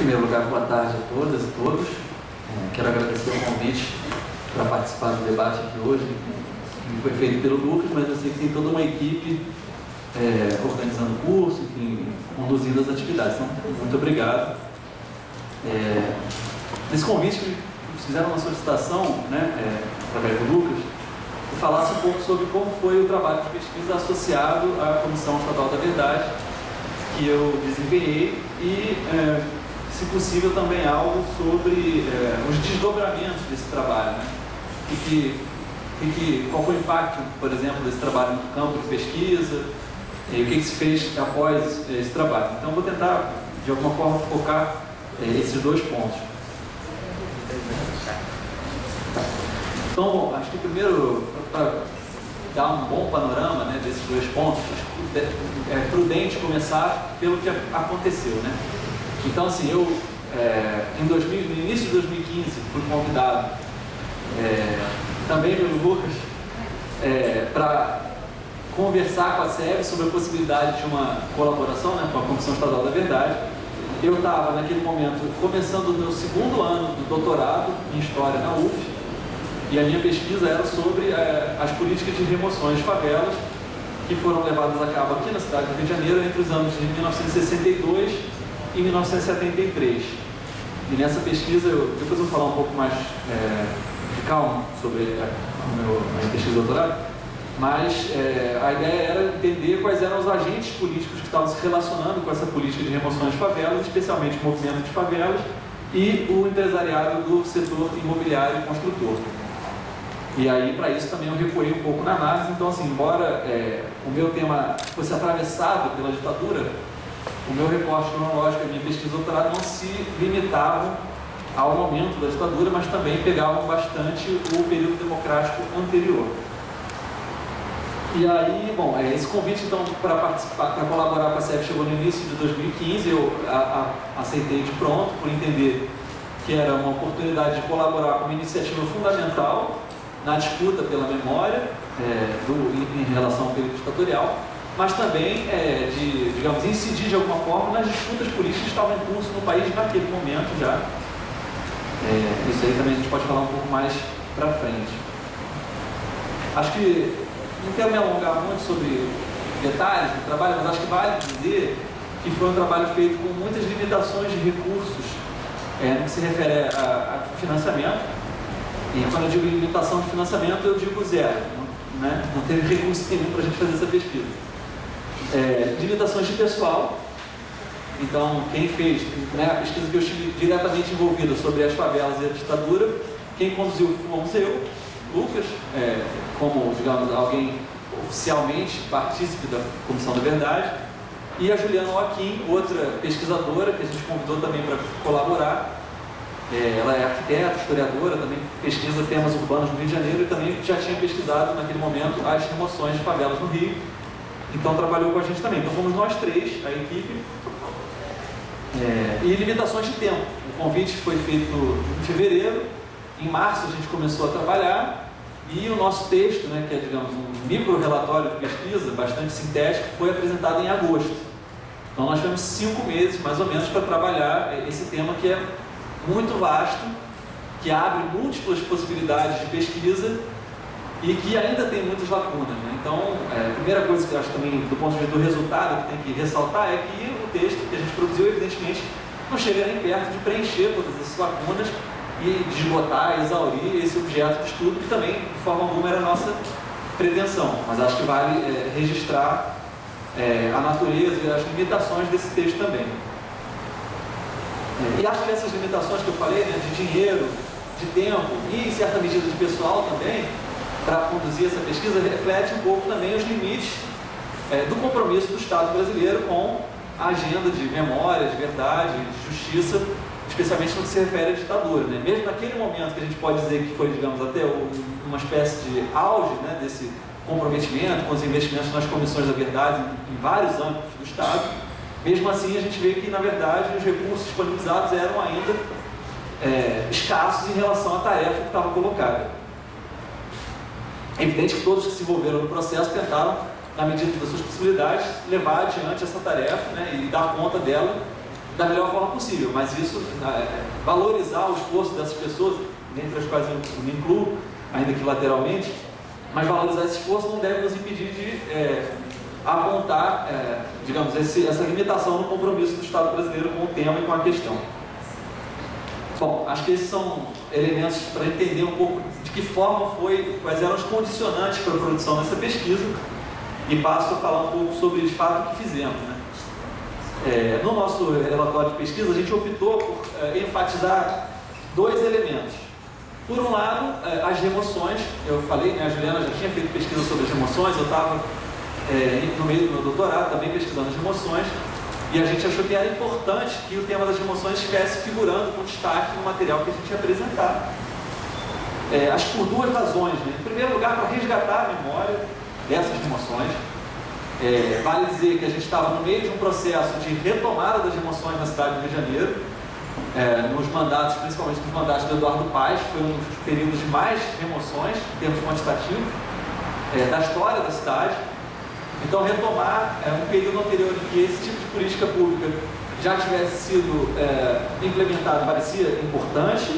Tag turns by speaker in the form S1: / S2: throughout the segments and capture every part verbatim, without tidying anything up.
S1: primeiro lugar, boa tarde a todas e todos. Quero agradecer o convite para participar do debate aqui hoje, que foi feito pelo Lucas, mas eu sei que tem toda uma equipe é, organizando o curso, enfim, conduzindo as atividades. Então, muito obrigado. É, nesse convite que fizeram uma solicitação, né, é, através do Lucas, que falasse um pouco sobre como foi o trabalho de pesquisa associado à Comissão Estadual da Verdade, que eu desempenhei, e, é, se possível, também algo sobre é, os desdobramentos desse trabalho, né? E que, e que, qual foi o impacto, por exemplo, desse trabalho no campo de pesquisa, e o que, que se fez após esse trabalho. Então, vou tentar, de alguma forma, focar é, esses dois pontos. Então, bom, acho que primeiro, para dar um bom panorama, né, desses dois pontos, acho que é prudente começar pelo que aconteceu, né? Então, assim, eu, é, em dois mil, no início de dois mil e quinze, fui convidado, é, também pelo Lucas, é, para conversar com a S E B sobre a possibilidade de uma colaboração, né, com a Comissão Estadual da Verdade. Eu estava, naquele momento, começando o meu segundo ano do doutorado em História na U F, e a minha pesquisa era sobre é, as políticas de remoções de favelas que foram levadas a cabo aqui na cidade do Rio de Janeiro entre os anos de mil novecentos e sessenta e dois e mil novecentos e setenta e três. E nessa pesquisa, eu, depois eu vou falar um pouco mais é, de calma sobre a, a, meu, a minha pesquisa de doutorado, mas é, a ideia era entender quais eram os agentes políticos que estavam se relacionando com essa política de remoções de favelas, especialmente o movimento de favelas e o empresariado do setor imobiliário e construtor. E aí, para isso, também eu recuei um pouco na análise. Então, assim, embora é, o meu tema fosse atravessado pela ditadura, o meu recorte cronológico, a minha pesquisa de doutorado não se limitavam ao momento da ditadura, mas também pegavam bastante o período democrático anterior. E aí, bom, é, esse convite, então, para participar, para colaborar com a S E B chegou no início de dois mil e quinze, eu a, a, aceitei de pronto, por entender que era uma oportunidade de colaborar com uma iniciativa fundamental na disputa pela memória é, do, em, em relação ao período ditatorial, mas também é, de, digamos, incidir de alguma forma nas disputas políticas que estavam em curso no país naquele momento já. É, isso aí também a gente pode falar um pouco mais para frente. Acho que não quero me alongar muito sobre detalhes do trabalho, mas acho que vale dizer que foi um trabalho feito com muitas limitações de recursos é, no que se refere a, a financiamento. E quando eu digo limitação de financiamento, eu digo zero, né? Não teve recurso nenhum para a gente fazer essa pesquisa. É, limitações de pessoal. Então, quem fez, né, a pesquisa que eu estive diretamente envolvido sobre as favelas e a ditadura, quem conduziu fomos eu, Lucas, é, como, digamos, alguém oficialmente partícipe da Comissão da Verdade, e a Juliana Joaquim, outra pesquisadora que a gente convidou também para colaborar. É, ela é arquiteta, historiadora, também pesquisa temas urbanos no Rio de Janeiro e também já tinha pesquisado naquele momento as remoções de favelas no Rio. Então trabalhou com a gente também. Então fomos nós três, a equipe. É, e limitações de tempo. O convite foi feito em fevereiro. Em março a gente começou a trabalhar e o nosso texto, né, que é, digamos, um micro-relatório de pesquisa, bastante sintético, foi apresentado em agosto. Então nós tivemos cinco meses, mais ou menos, para trabalhar esse tema que é muito vasto, que abre múltiplas possibilidades de pesquisa e que ainda tem muitas lacunas, né? Então, é, a primeira coisa que eu acho também, do ponto de vista do resultado, que tem que ressaltar é que o texto que a gente produziu, evidentemente, não chega nem perto de preencher todas essas lacunas e de esgotar, exaurir esse objeto de estudo, que também, de forma alguma, era a nossa pretensão. Mas acho que vale é, registrar é, a natureza e as limitações desse texto também. E acho que essas limitações que eu falei, né, de dinheiro, de tempo e, em certa medida, de pessoal também, para conduzir essa pesquisa, reflete um pouco também os limites é, do compromisso do Estado brasileiro com a agenda de memória, de verdade, de justiça, especialmente no que se refere à ditadura, né? Mesmo naquele momento que a gente pode dizer que foi, digamos, até uma espécie de auge, né, desse comprometimento com os investimentos nas comissões da verdade em, em vários âmbitos do Estado, mesmo assim, a gente vê que, na verdade, os recursos disponibilizados eram ainda é, escassos em relação à tarefa que estava colocada. É evidente que todos que se envolveram no processo tentaram, na medida das suas possibilidades, levar adiante essa tarefa, né, e dar conta dela da melhor forma possível, mas isso, é, valorizar o esforço dessas pessoas, dentre as quais eu me incluo, ainda que lateralmente, mas valorizar esse esforço não deve nos impedir de é, apontar, é, digamos, esse, essa limitação no compromisso do Estado brasileiro com o tema e com a questão. Bom, acho que esses são elementos para entender um pouco de que forma foi, quais eram os condicionantes para a produção dessa pesquisa, e passo a falar um pouco sobre de fato o que fizemos, né? É, no nosso relatório de pesquisa, a gente optou por é, enfatizar dois elementos. Por um lado, é, as remoções. Eu falei, né, a Juliana já tinha feito pesquisa sobre as remoções, eu estava é, no meio do meu doutorado também pesquisando as remoções, e a gente achou que era importante que o tema das remoções estivesse figurando com destaque no material que a gente ia apresentar. É, acho que por duas razões, né? Em primeiro lugar, para resgatar a memória dessas remoções. É, vale dizer que a gente estava no meio de um processo de retomada das remoções na cidade do Rio de Janeiro, é, nos mandatos, principalmente nos mandatos do Eduardo Paes, foi um dos períodos de mais remoções, em termos quantitativos, é, da história da cidade. Então, retomar é, um período anterior em que esse tipo de política pública já tivesse sido é, implementado parecia importante,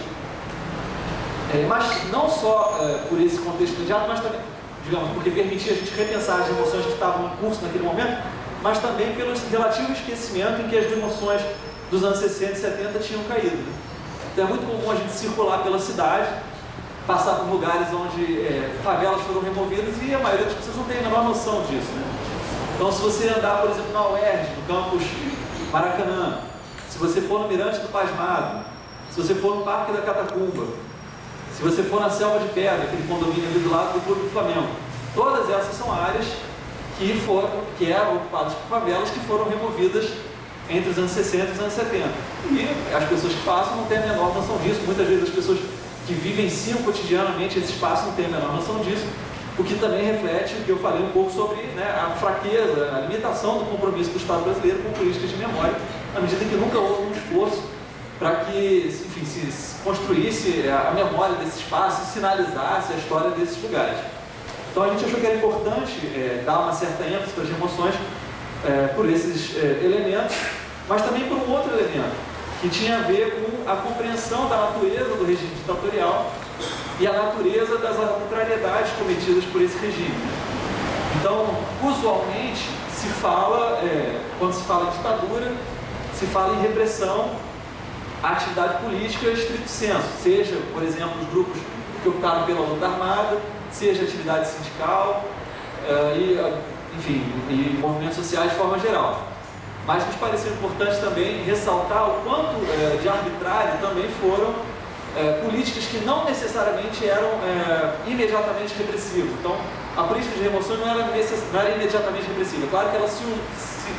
S1: é, mas não só é, por esse contexto imediato, mas também, digamos, porque permitia a gente repensar as emoções que estavam em curso naquele momento, mas também pelo relativo esquecimento em que as emoções dos anos sessenta e setenta tinham caído. Então é muito comum a gente circular pela cidade, passar por lugares onde é, favelas foram removidas e a maioria das pessoas não tem a menor noção disso, né? Então, se você andar, por exemplo, na U E R J, no campus Maracanã, se você for no Mirante do Pasmado, se você for no Parque da Catacumba, se você for na Selva de Pedra, aquele condomínio ali do lado do Clube do Flamengo, todas essas são áreas que, foram, que eram ocupadas por favelas que foram removidas entre os anos sessenta e os anos setenta. E as pessoas que passam não têm a menor noção disso. Muitas vezes as pessoas que vivenciam cotidianamente esse espaço não têm a menor noção disso, o que também reflete o que eu falei um pouco sobre, né, a fraqueza, a limitação do compromisso do Estado brasileiro com políticas de memória, na medida que nunca houve um esforço para que, enfim, se construísse a memória desse espaço e sinalizasse a história desses lugares. Então a gente achou que era importante é, dar uma certa ênfase para as remoções é, por esses é, elementos, mas também por um outro elemento, que tinha a ver com a compreensão da natureza do regime ditatorial e a natureza das arbitrariedades cometidas por esse regime. Então, usualmente, se fala, é, quando se fala em ditadura, se fala em repressão à atividade política estricto sensu, seja, por exemplo, os grupos que optaram pela luta armada, seja atividade sindical, uh, e, enfim, e movimentos sociais de forma geral. Mas nos pareceu importante também ressaltar o quanto uh, de arbitrário também foram uh, políticas que não necessariamente eram uh, imediatamente repressivas. Então, a política de remoção não era, necess... não era imediatamente repressiva. Claro que ela se, se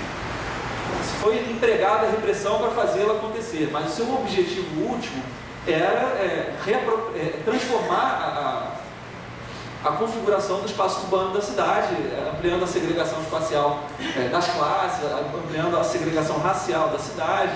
S1: foi empregada a repressão para fazê-la acontecer, mas o seu objetivo último era é, repro, é, transformar a, a, a configuração do espaço urbano da cidade, é, ampliando a segregação espacial é, das classes, ampliando a segregação racial da cidade.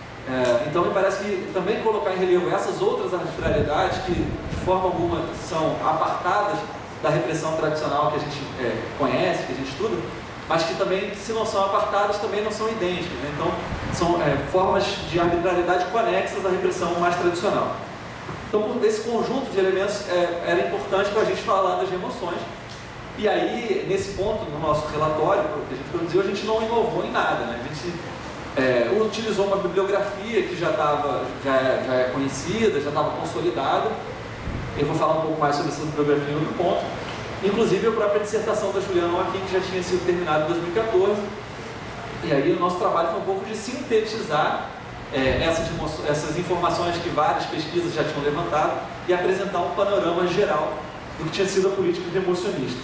S1: É, então me parece que também colocar em relevo essas outras arbitrariedades que de forma alguma são apartadas da repressão tradicional que a gente é, conhece, que a gente estuda, mas que também, se não são apartadas, também não são idênticas, né? Então, são é, formas de arbitrariedade conexas à repressão mais tradicional. Então, por esse conjunto de elementos, é, era importante para a gente falar das remoções. E aí, nesse ponto, no nosso relatório que a gente produziu, a gente não inovou em nada, né? A gente é, utilizou uma bibliografia que já, tava, já, é, já é conhecida, já estava consolidada. Eu vou falar um pouco mais sobre essa bibliografia em outro ponto. Inclusive a própria dissertação da Juliana aqui, que já tinha sido terminada em dois mil e quatorze. E aí o nosso trabalho foi um pouco de sintetizar é, essas, essas informações que várias pesquisas já tinham levantado e apresentar um panorama geral do que tinha sido a política remocionista.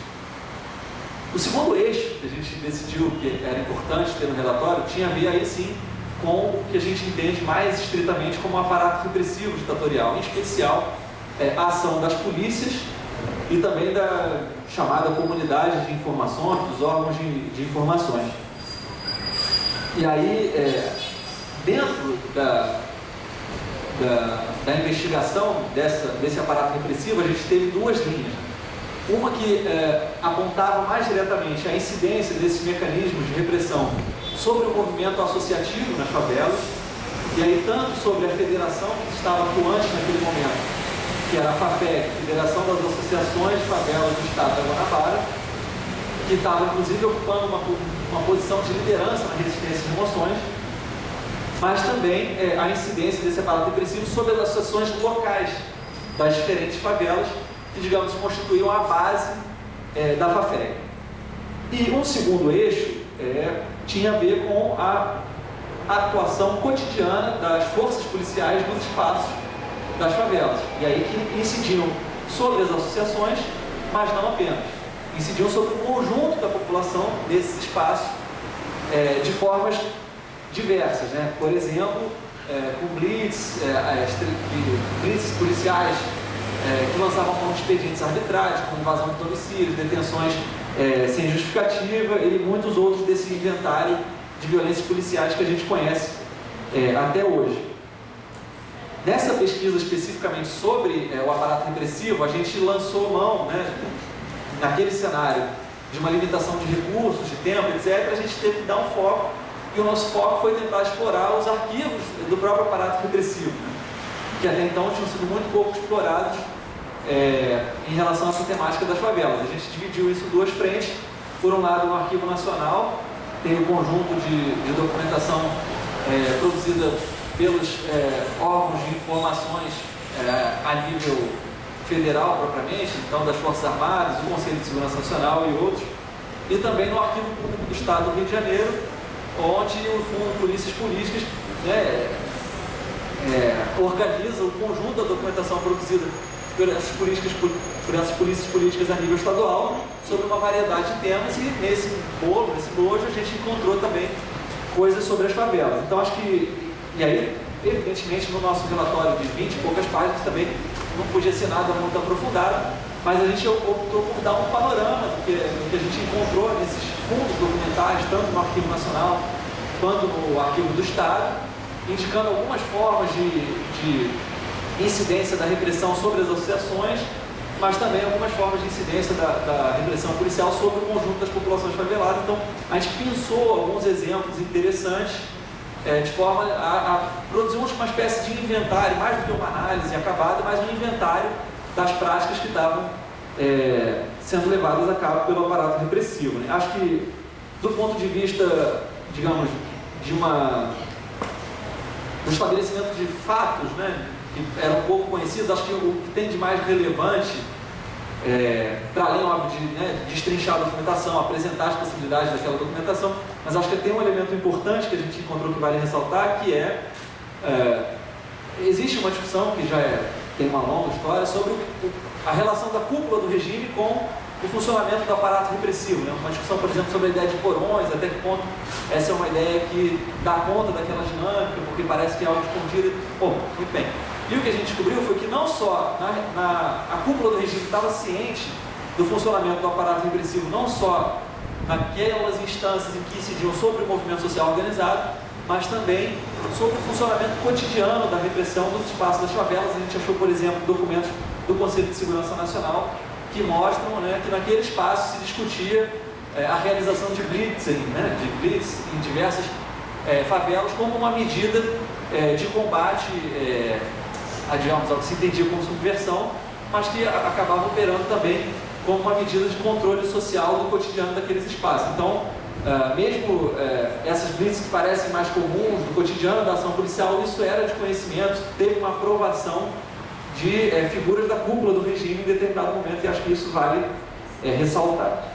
S1: O segundo eixo que a gente decidiu que era importante ter no relatório tinha a ver aí sim com o que a gente entende mais estritamente como um aparato repressivo ditatorial, em especial é, a ação das polícias e também da chamada comunidade de informações, dos órgãos de, de informações. E aí, é, dentro da, da, da investigação dessa, desse aparato repressivo, a gente teve duas linhas. Uma que é, apontava mais diretamente a incidência desses mecanismos de repressão sobre o movimento associativo nas favelas, E aí, tanto sobre a federação que estava atuante naquele momento, que era a FAFEG, Federação das Associações de Favelas do Estado da Guanabara, que estava inclusive ocupando uma, uma posição de liderança na resistência de remoções, mas também é, a incidência desse aparato repressivo sobre as associações locais das diferentes favelas, que, digamos, constituíam a base é, da FAFEG. E um segundo eixo é, tinha a ver com a atuação cotidiana das forças policiais nos espaços das favelas. E aí que incidiam sobre as associações, mas não apenas. Incidiam sobre o conjunto da população desses espaços é, de formas diversas, né? Por exemplo, é, com blitz, é, é, blitz policiais é, que lançavam contra expedientes arbitrários, com invasão de domicílios, detenções é, sem justificativa e muitos outros desse inventário de violências policiais que a gente conhece é, até hoje. Nessa pesquisa especificamente sobre é, o aparato repressivo, a gente lançou mão, né, naquele cenário de uma limitação de recursos, de tempo, etcétera, a gente teve que dar um foco, e o nosso foco foi tentar explorar os arquivos do próprio aparato repressivo, né, que até então tinham sido muito pouco explorados é, em relação a essa temática das favelas. A gente dividiu isso em duas frentes. Por um lado, no Arquivo Nacional, tem o conjunto de, de documentação é, produzida pelos é, órgãos de informações é, a nível federal propriamente, então das Forças Armadas, o Conselho de Segurança Nacional e outros, e também no Arquivo Público do Estado do Rio de Janeiro, onde o Fundo de Polícias Políticas né, é, organiza o conjunto da documentação produzida por essas, políticas, por essas polícias políticas a nível estadual, sobre uma variedade de temas, e nesse bolo, nesse bojo, a gente encontrou também coisas sobre as favelas. Então acho que, e aí, evidentemente, no nosso relatório de vinte e poucas páginas também não podia ser nada muito aprofundado, mas a gente optou por dar um panorama do que, do que a gente encontrou nesses fundos documentais, tanto no Arquivo Nacional quanto no Arquivo do Estado, indicando algumas formas de, de incidência da repressão sobre as associações, mas também algumas formas de incidência da, da repressão policial sobre o conjunto das populações faveladas. Então, a gente pensou alguns exemplos interessantes é, de forma a, a produzir uma espécie de inventário, mais do que uma análise acabada, mas um inventário das práticas que estavam é, sendo levadas a cabo pelo aparato repressivo, né? Acho que, do ponto de vista, digamos, de uma, do estabelecimento de fatos, né, que eram pouco conhecidos, acho que o que tem de mais relevante, é, para além, óbvio, de né, destrinchar a documentação, apresentar as possibilidades daquela documentação, mas acho que tem um elemento importante que a gente encontrou que vale ressaltar, que é, é existe uma discussão que já é, tem uma longa história sobre o, a relação da cúpula do regime com o funcionamento do aparato repressivo, né? Uma discussão, por exemplo, sobre a ideia de porões, até que ponto essa é uma ideia que dá conta daquela dinâmica, porque parece que é algo escondido. Bom, muito bem. E o que a gente descobriu foi que não só na, na, a cúpula do regime estava ciente do funcionamento do aparato repressivo, não só naquelas instâncias em que incidiam sobre o movimento social organizado, mas também sobre o funcionamento cotidiano da repressão dos espaços das favelas. A gente achou, por exemplo, documentos do Conselho de Segurança Nacional que mostram né, que naquele espaço se discutia é, a realização de blitz, né, de blitz em diversas é, favelas como uma medida é, de combate é, a, digamos, ao que se entendia como subversão, mas que a, acabava operando também como uma medida de controle social do cotidiano daqueles espaços. Então, Uh, mesmo uh, essas blitz que parecem mais comuns do cotidiano da ação policial, isso era de conhecimento, teve uma aprovação de uh, figuras da cúpula do regime em determinado momento, e acho que isso vale uh, ressaltar.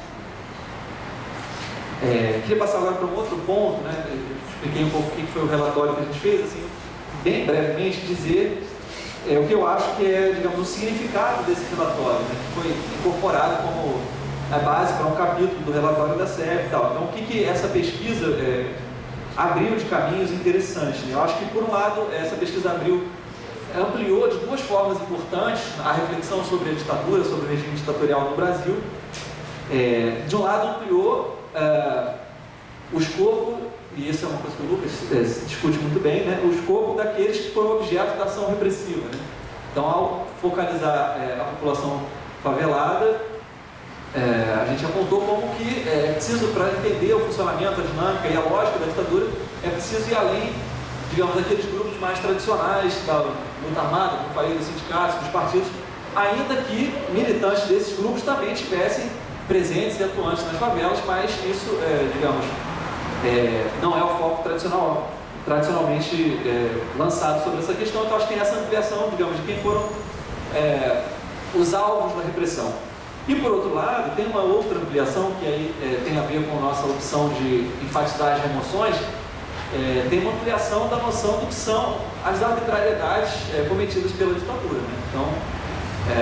S1: Uh, queria passar agora para um outro ponto, né? Eu expliquei um pouco o que foi o relatório que a gente fez, assim, bem brevemente dizer uh, o que eu acho que é, digamos, o significado desse relatório, né? Que foi incorporado como a base para um capítulo do relatório da S E B e tal. Então, o que, que essa pesquisa é, abriu de caminhos interessantes, né? Eu acho que, por um lado, essa pesquisa abriu, ampliou de duas formas importantes a reflexão sobre a ditadura, sobre o regime ditatorial no Brasil. É, de um lado, ampliou é, o escopo, e isso é uma coisa que o Lucas é, discute muito bem, né? O escopo daqueles que foram objeto da ação repressiva, né? Então, ao focalizar é, a população favelada, É, a gente apontou como que é preciso, para entender o funcionamento, a dinâmica e a lógica da ditadura, é preciso ir além digamos, aqueles grupos mais tradicionais da luta armada, como eu falei, dos sindicatos, dos partidos, ainda que militantes desses grupos também estivessem presentes e atuantes nas favelas, mas isso, é, digamos, é, não é o foco tradicional, tradicionalmente é, lançado sobre essa questão. Então, acho que tem essa ampliação, digamos, de quem foram é, os alvos da repressão. E, por outro lado, tem uma outra ampliação que aí é, tem a ver com a nossa opção de enfatizar as remoções. É, tem uma ampliação da noção do que são as arbitrariedades é, cometidas pela ditadura, né? Então, é,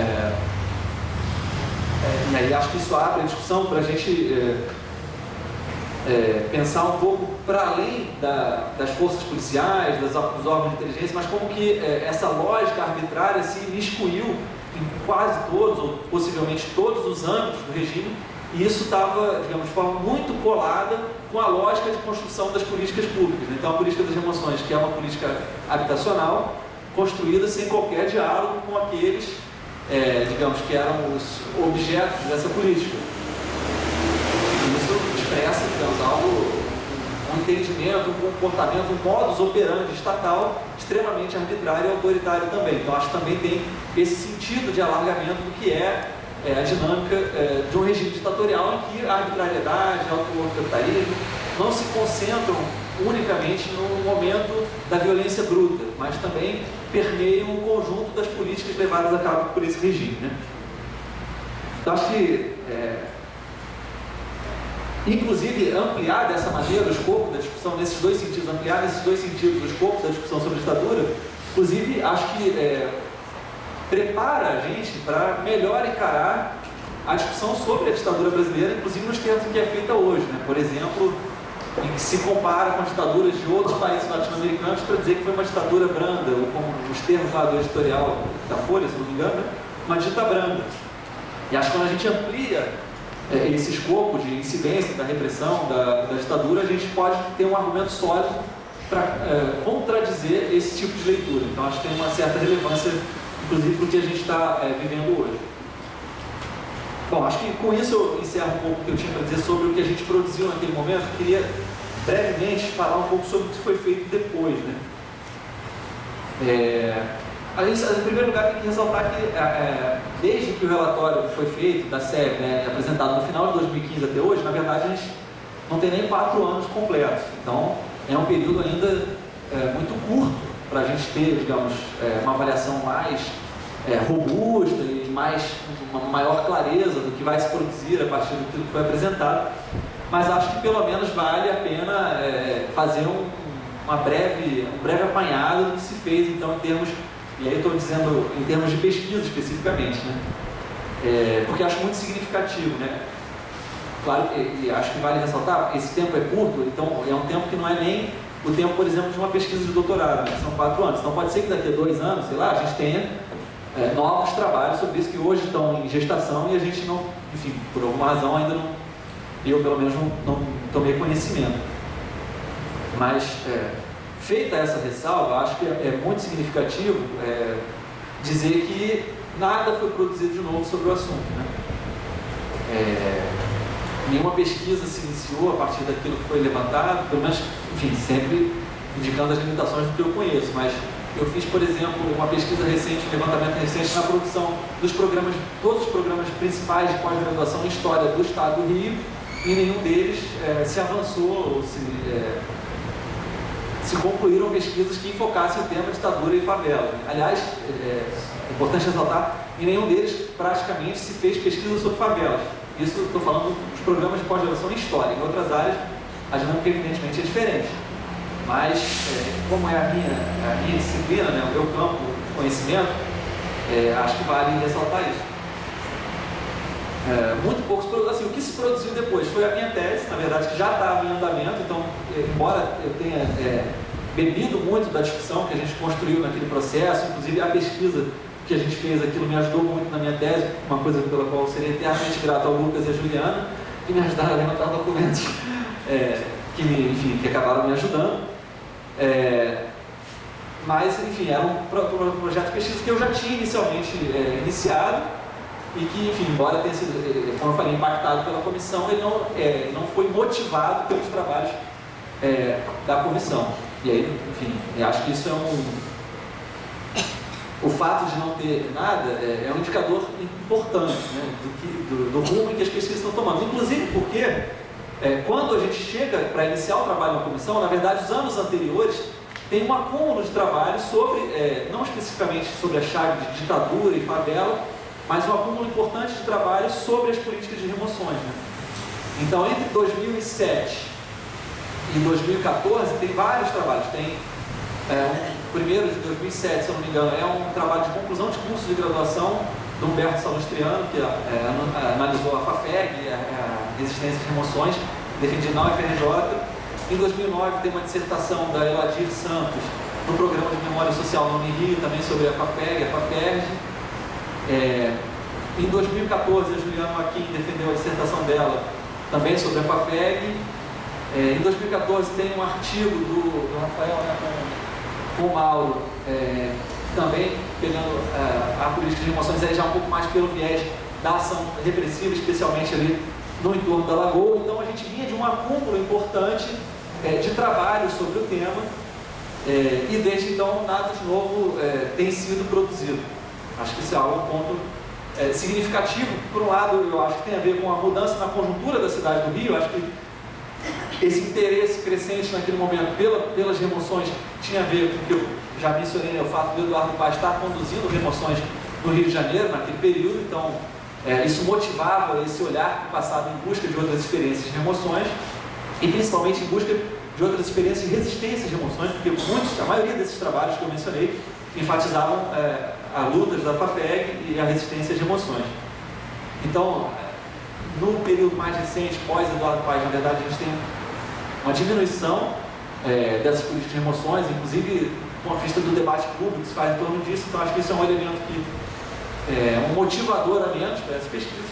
S1: é, e aí acho que isso abre a discussão para a gente é, é, pensar um pouco para além da, das forças policiais, das, dos órgãos de inteligência, mas como que é, essa lógica arbitrária se imiscuiu em quase todos, ou possivelmente todos os âmbitos do regime, e isso estava, digamos, de forma muito colada com a lógica de construção das políticas públicas. Então, a política das remoções, que é uma política habitacional, construída sem qualquer diálogo com aqueles, é, digamos, que eram os objetos dessa política. Isso expressa, digamos, algo, um entendimento, um comportamento, um modus operandi estatal extremamente arbitrário e autoritário também. Então, acho que também tem esse sentido de alargamento do que é É, a dinâmica é, de um regime ditatorial em que a arbitrariedade, o autoritarismo não se concentram unicamente no momento da violência bruta, mas também permeiam o conjunto das políticas levadas a cabo por esse regime, né? Então, acho que, é, inclusive, ampliar dessa maneira o escopo da discussão, nesses dois sentidos, ampliar nesses dois sentidos o escopo da discussão sobre a ditadura, inclusive, acho que é, prepara a gente para melhor encarar a discussão sobre a ditadura brasileira, inclusive nos termos em que é feita hoje, né? Por exemplo, em que se compara com ditaduras de outros países latino-americanos para dizer que foi uma ditadura branda, ou como os termos lá do editorial da Folha, se não me engano, uma dita branda. E acho que quando a gente amplia é, esse escopo de incidência da repressão, da, da ditadura, a gente pode ter um argumento sólido para é, contradizer esse tipo de leitura. Então, acho que tem uma certa relevância, inclusive, para o que a gente está é, vivendo hoje. Bom, acho que com isso eu encerro um pouco o que eu tinha para dizer sobre o que a gente produziu naquele momento. Eu queria brevemente falar um pouco sobre o que foi feito depois, né? É, a gente, em primeiro lugar, tem que ressaltar que é, desde que o relatório foi feito da S E B, né, apresentado no final de dois mil e quinze até hoje, na verdade a gente não tem nem quatro anos completos. Então, é um período ainda é, muito curto para a gente ter, digamos, é, uma avaliação mais é, robusta e mais, uma maior clareza do que vai se produzir a partir do que foi apresentado. Mas acho que pelo menos vale a pena é, fazer um, uma breve, um breve apanhado do que se fez então em termos, e aí estou dizendo em termos de pesquisa especificamente, né? É, porque acho muito significativo, né? Claro, e, e acho que vale ressaltar, esse tempo é curto, então é um tempo que não é nem o tempo, por exemplo, de uma pesquisa de doutorado, né? São quatro anos. Então pode ser que daqui a dois anos, sei lá, a gente tenha é, novos trabalhos sobre isso que hoje estão em gestação e a gente não, enfim, por alguma razão ainda não, eu pelo menos não, não tomei conhecimento. Mas, é, feita essa ressalva, acho que é, é muito significativo é, dizer que nada foi produzido de novo sobre o assunto, né? É, nenhuma pesquisa se iniciou a partir daquilo que foi levantado, pelo menos, enfim, sempre indicando as limitações do que eu conheço, mas eu fiz, por exemplo, uma pesquisa recente, um levantamento recente na produção dos programas, todos os programas principais de pós-graduação em História do Estado do Rio, e nenhum deles é, se avançou ou se, é, se concluíram pesquisas que enfocassem o tema ditadura e favela. Aliás, é, é importante ressaltar, em nenhum deles praticamente se fez pesquisa sobre favelas. Isso estou falando dos programas de pós-graduação em História. Em outras áreas, a dinâmica evidentemente é diferente. Mas, é, como é a minha, a minha disciplina, né, o meu campo de conhecimento, é, acho que vale ressaltar isso. É, muito poucos, assim, o que se produziu depois foi a minha tese, na verdade, que já estava em andamento, então, embora eu tenha é, bebido muito da discussão que a gente construiu naquele processo, inclusive a pesquisa que a gente fez, aquilo me ajudou muito na minha tese, uma coisa pela qual eu seria eternamente grato ao Lucas e à Juliana, que me ajudaram a levantar documentos é, que, me, enfim, que acabaram me ajudando. É, mas, enfim, era um, pro, um projeto de pesquisa que eu já tinha inicialmente é, iniciado e que, enfim, embora tenha sido, como eu falei, impactado pela comissão, ele não, é, não foi motivado pelos trabalhos é, da comissão. E aí, enfim, eu acho que isso é um... O fato de não ter nada é, é um indicador importante, né, do, que, do, do rumo que as pesquisas estão tomando. Inclusive porque, é, quando a gente chega para iniciar o trabalho na comissão, na verdade, os anos anteriores tem um acúmulo de trabalho sobre, é, não especificamente sobre a chave de ditadura e favela, mas um acúmulo importante de trabalho sobre as políticas de remoções, né? Então, entre dois mil e sete e dois mil e quatorze, tem vários trabalhos. Tem é, um, o primeiro de dois mil e sete, se eu não me engano, é um trabalho de conclusão de curso de graduação do Humberto Salustiano, que é, analisou a FAFEG, a, a resistência às remoções, defendido na U F R J. Em dois mil e nove, tem uma dissertação da Eladir Santos, no programa de Memória Social no Unirio, também sobre a FAFEG, a FAFERJ. É, em dois mil e quatorze, a Juliana Maquin defendeu a dissertação dela, também sobre a FAFEG. É, em dois mil e quatorze, tem um artigo do, do Rafael, né, com, com o Mauro, é, também pegando é, a política de remoções, aí já um pouco mais pelo viés da ação repressiva, especialmente ali no entorno da Lagoa. Então, a gente vinha de um acúmulo importante é, de trabalho sobre o tema, é, e desde então nada de novo é, tem sido produzido. Acho que isso é algo, um ponto é, significativo. Por um lado, eu acho que tem a ver com a mudança na conjuntura da cidade do Rio. Acho que esse interesse crescente naquele momento pela, pelas remoções tinha a ver com o que eu já mencionei, né, o fato do Eduardo Paes estar conduzindo remoções no Rio de Janeiro naquele período. Então, é, isso motivava esse olhar para o passado em busca de outras experiências de remoções, e principalmente em busca de outras experiências de resistência às remoções, porque muitos, a maioria desses trabalhos que eu mencionei enfatizavam é, as lutas da FAFEG e a resistência às remoções. Então, no período mais recente, pós-Eduardo Paes, na verdade, a gente tem uma diminuição é, dessas políticas de remoções, inclusive do ponto de vista do debate público que se faz em torno disso. Então, acho que isso é um elemento que é um motivador a menos para essa pesquisa.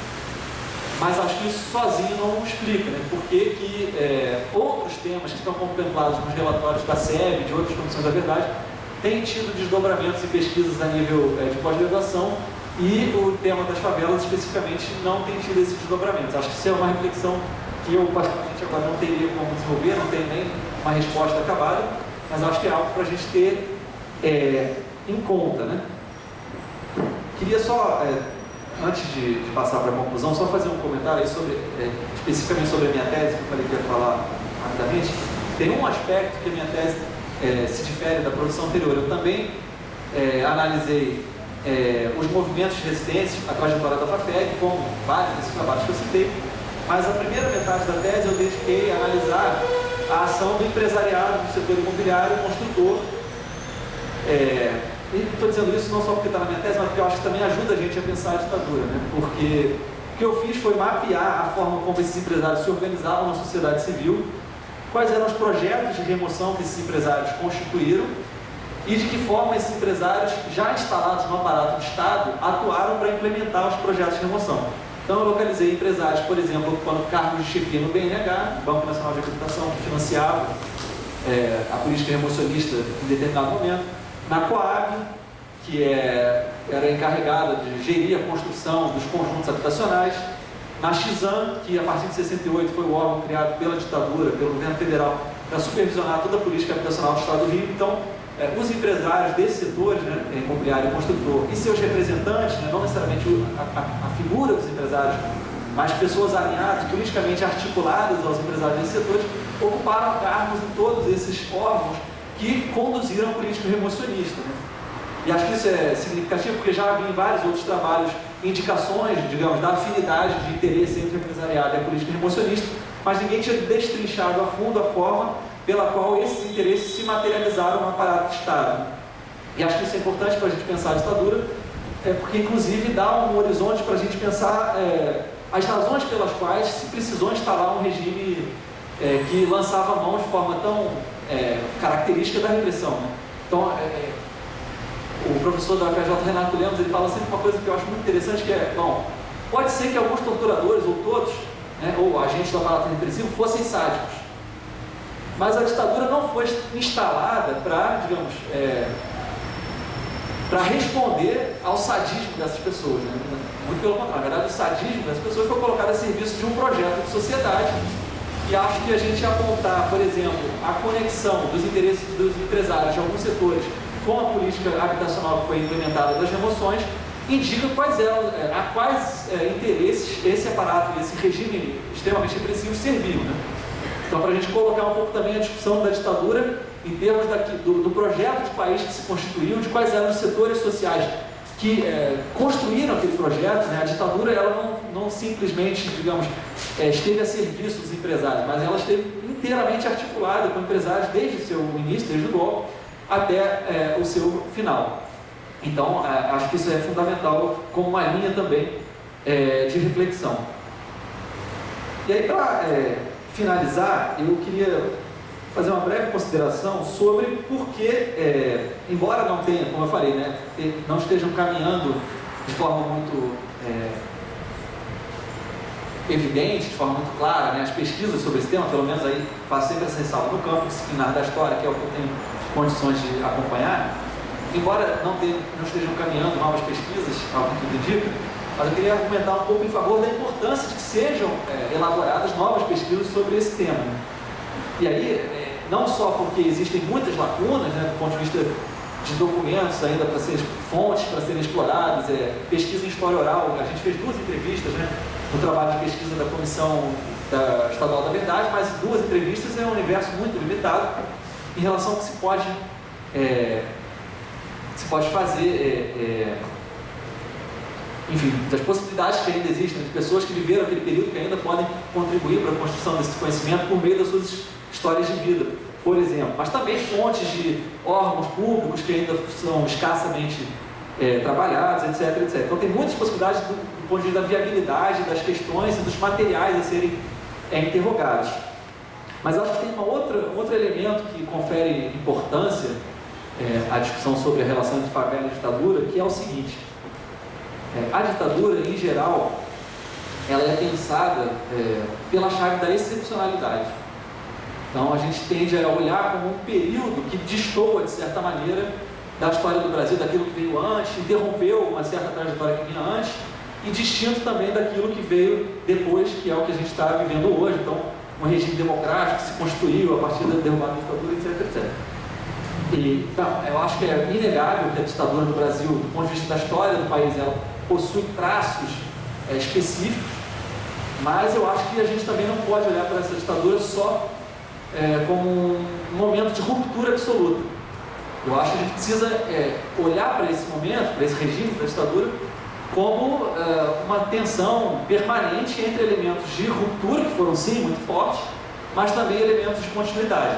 S1: Mas acho que isso sozinho não explica, né, por que que é, outros temas que estão contemplados nos relatórios da S E B, de outras comissões da verdade, têm tido desdobramentos e pesquisas a nível é, de pós-graduação, e o tema das favelas especificamente não tem tido esses desdobramentos. Acho que isso é uma reflexão que eu, particularmente, agora não teria como desenvolver, não tenho nem uma resposta acabada, mas acho que é algo para a gente ter é, em conta, né? Queria só, é, antes de, de passar para a conclusão, só fazer um comentário aí sobre, é, especificamente sobre a minha tese, que eu falei que ia falar rapidamente. Tem um aspecto que a minha tese é, se difere da produção anterior. Eu também é, analisei é, os movimentos de resistência, a trajetória da FAFEG, como vários desses trabalhos que eu citei, mas a primeira metade da tese eu dediquei a analisar a ação do empresariado do setor imobiliário construtor. É, E estou dizendo isso não só porque está na minha tese, mas porque eu acho que também ajuda a gente a pensar a ditadura, né? Porque o que eu fiz foi mapear a forma como esses empresários se organizavam na sociedade civil, quais eram os projetos de remoção que esses empresários constituíram e de que forma esses empresários, já instalados no aparato do Estado, atuaram para implementar os projetos de remoção. Então eu localizei empresários, por exemplo, ocupando cargos de chefia no B N H, Banco Nacional de Acreditação, que financiava é, a política remocionista em determinado momento, na Coab, que é, era encarregada de gerir a construção dos conjuntos habitacionais, na Xan, que a partir de sessenta e oito foi o órgão criado pela ditadura, pelo governo federal, para supervisionar toda a política habitacional do Estado do Rio. Então, é, os empresários desses setores, né, imobiliário e construtor, e seus representantes, né, não necessariamente a, a, a figura dos empresários, mas pessoas alinhadas, politicamente articuladas aos empresários desses setores, ocuparam cargos em todos esses órgãos que conduziram a política remocionista, né? E acho que isso é significativo porque já havia em vários outros trabalhos indicações, digamos, da afinidade de interesse entre o empresariado e a política remocionista, mas ninguém tinha destrinchado a fundo a forma pela qual esses interesses se materializaram no aparato de Estado. E acho que isso é importante para a gente pensar a ditadura, é porque inclusive dá um horizonte para a gente pensar é, as razões pelas quais se precisou instalar um regime é, que lançava a mão de forma tão É, característica da repressão, né? Então, é, o professor da U F R J, Renato Lemos, ele fala sempre uma coisa que eu acho muito interessante, que é, bom, pode ser que alguns torturadores, ou todos, né, ou agentes do aparato repressivo, fossem sádicos, mas a ditadura não foi instalada para, digamos, é, para responder ao sadismo dessas pessoas, né? Muito pelo contrário, na verdade, o sadismo dessas pessoas foi colocado a serviço de um projeto de sociedade E acho que a gente apontar, por exemplo, a conexão dos interesses dos empresários de alguns setores com a política habitacional que foi implementada das remoções, indica quais eram, a quais é, interesses esse aparato, esse regime extremamente repressivo serviam, né? Então, para a gente colocar um pouco também a discussão da ditadura em termos daqui, do, do projeto de país que se constituiu, de quais eram os setores sociais que é, construíram aquele projeto, né? A ditadura, ela não, não simplesmente, digamos, é, esteve a serviço dos empresários, mas ela esteve inteiramente articulada com empresários desde o seu início, desde o golpe, até é, o seu final. Então, é, acho que isso é fundamental como uma linha também é, de reflexão. E aí, para é, finalizar, eu queria fazer uma breve consideração sobre por que, é, embora não tenha, como eu falei, né, não estejam caminhando de forma muito é, evidente, de forma muito clara, né, as pesquisas sobre esse tema, pelo menos aí faço sempre essa ressalva no campo disciplinar da história, que é o que eu tenho condições de acompanhar, embora não, tenham, não estejam caminhando novas pesquisas, ao que tudo indica, mas eu queria argumentar um pouco em favor da importância de que sejam é, elaboradas novas pesquisas sobre esse tema. E aí, é, não só porque existem muitas lacunas, né, do ponto de vista de documentos ainda para serem fontes, para serem exploradas, é, pesquisa em história oral, a gente fez duas entrevistas, né, no trabalho de pesquisa da Comissão da Estadual da Verdade, mas duas entrevistas é um universo muito limitado em relação ao que se pode, é, se pode fazer, é, é, enfim, das possibilidades que ainda existem, de pessoas que viveram aquele período que ainda podem contribuir para a construção desse conhecimento por meio das suas histórias de vida, por exemplo. Mas também fontes de órgãos públicos que ainda são escassamente é, trabalhados, etc, etcétera. Então tem muitas possibilidades do, do ponto de vista da viabilidade das questões e dos materiais a serem é, interrogados. Mas acho que tem uma outra, um outro elemento que confere importância é, à discussão sobre a relação entre favela e ditadura, que é o seguinte: é, a ditadura, em geral, ela é pensada é, pela chave da excepcionalidade. Então a gente tende a olhar como um período que destoa, de certa maneira, da história do Brasil, daquilo que veio antes, interrompeu uma certa trajetória que vinha antes, e distinto também daquilo que veio depois, que é o que a gente está vivendo hoje. Então, um regime democrático que se construiu a partir da derrubada da ditadura, etc, etcétera. E, então, eu acho que é inegável que a ditadura no Brasil, do ponto de vista da história do país, ela possui traços é, específicos, mas eu acho que a gente também não pode olhar para essa ditadura só é, como um momento de ruptura absoluta. Eu acho que a gente precisa é, olhar para esse momento, para esse regime da ditadura, como uh, uma tensão permanente entre elementos de ruptura, que foram sim muito fortes, mas também elementos de continuidade.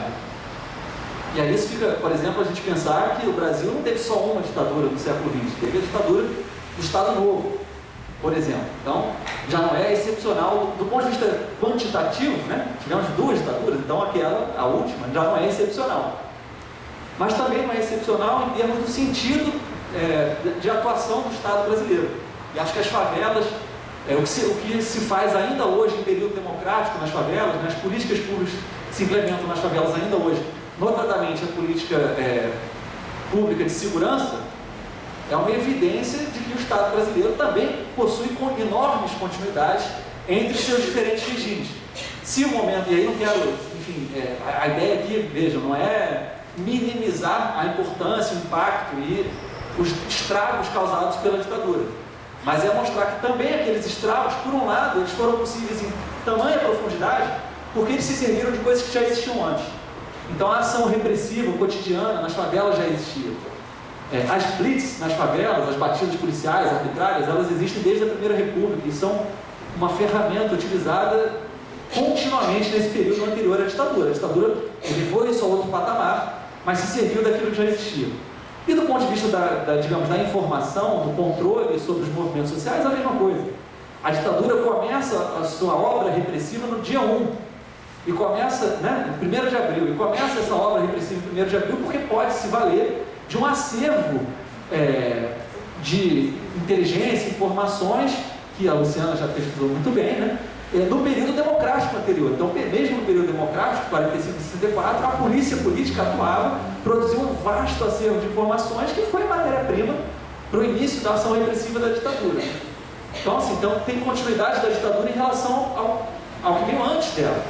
S1: E aí isso fica, por exemplo, a gente pensar que o Brasil não teve só uma ditadura no século vinte, teve a ditadura do Estado Novo, por exemplo. Então, já não é excepcional do ponto de vista quantitativo, né? Tivemos duas ditaduras, então aquela, a última, já não é excepcional. Mas também não é excepcional em termos do sentido é, de, de atuação do Estado brasileiro. E acho que as favelas, é, o, que se, o que se faz ainda hoje em período democrático nas favelas, né, as políticas públicas que se implementam nas favelas ainda hoje, notadamente a política é, pública de segurança, é uma evidência de que o Estado brasileiro também possui com enormes continuidades entre seus diferentes regimes. Se o momento, e aí não quero, enfim, é, a, a ideia aqui, vejam, não é minimizar a importância, o impacto e os estragos causados pela ditadura, mas é mostrar que também aqueles estragos, por um lado, eles foram possíveis em tamanha profundidade porque eles se serviram de coisas que já existiam antes. Então a ação repressiva cotidiana nas favelas já existia. É, as blitz nas favelas, as batidas policiais arbitrárias, elas existem desde a Primeira República e são uma ferramenta utilizada continuamente nesse período anterior à ditadura. A ditadura levou isso a outro patamar, mas se serviu daquilo que já existia. E do ponto de vista da, da, digamos, da informação, do controle sobre os movimentos sociais, a mesma coisa. A ditadura começa a sua obra repressiva no dia um, e começa, né, no primeiro de abril, e começa essa obra repressiva no primeiro de abril porque pode se valer de um acervo é, de inteligência, informações, que a Luciana já pesquisou muito bem, né, no período democrático anterior. Então, mesmo no período democrático, quarenta e cinco e sessenta e quatro, a polícia política atuava, produziu um vasto acervo de informações que foi matéria-prima para o início da ação repressiva da ditadura. Então, assim, então, tem continuidade da ditadura em relação ao, ao que veio antes dela.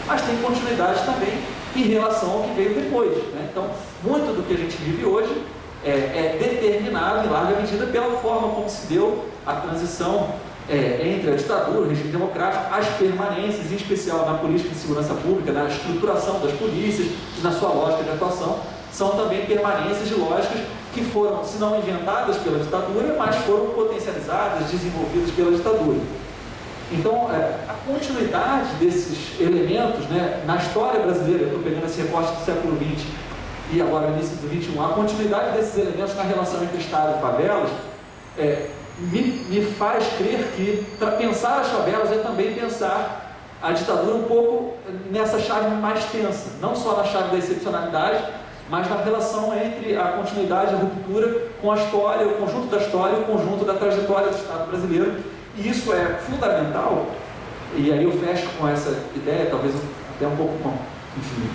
S1: mas tem continuidade também em relação ao que veio depois, né? Então, muito do que a gente vive hoje é, é determinado, em larga medida, pela forma como se deu a transição é, entre a ditadura, o regime democrático, as permanências, em especial na política de segurança pública, na estruturação das polícias e na sua lógica de atuação, são também permanências de lógicas que foram, se não inventadas pela ditadura, mas foram potencializadas, desenvolvidas pela ditadura. Então, é, a continuidade desses elementos, né, na história brasileira, eu estou pegando esse recorte do século vinte e agora no início do vinte e um, a continuidade desses elementos na relação entre Estado e favelas, é, me, me faz crer que para pensar as favelas é também pensar a ditadura um pouco nessa chave mais tensa, não só na chave da excepcionalidade, mas na relação entre a continuidade, a ruptura com a história, o conjunto da história, o conjunto da trajetória do Estado brasileiro. E isso é fundamental, e aí eu fecho com essa ideia, talvez até um pouco, bom, enfim,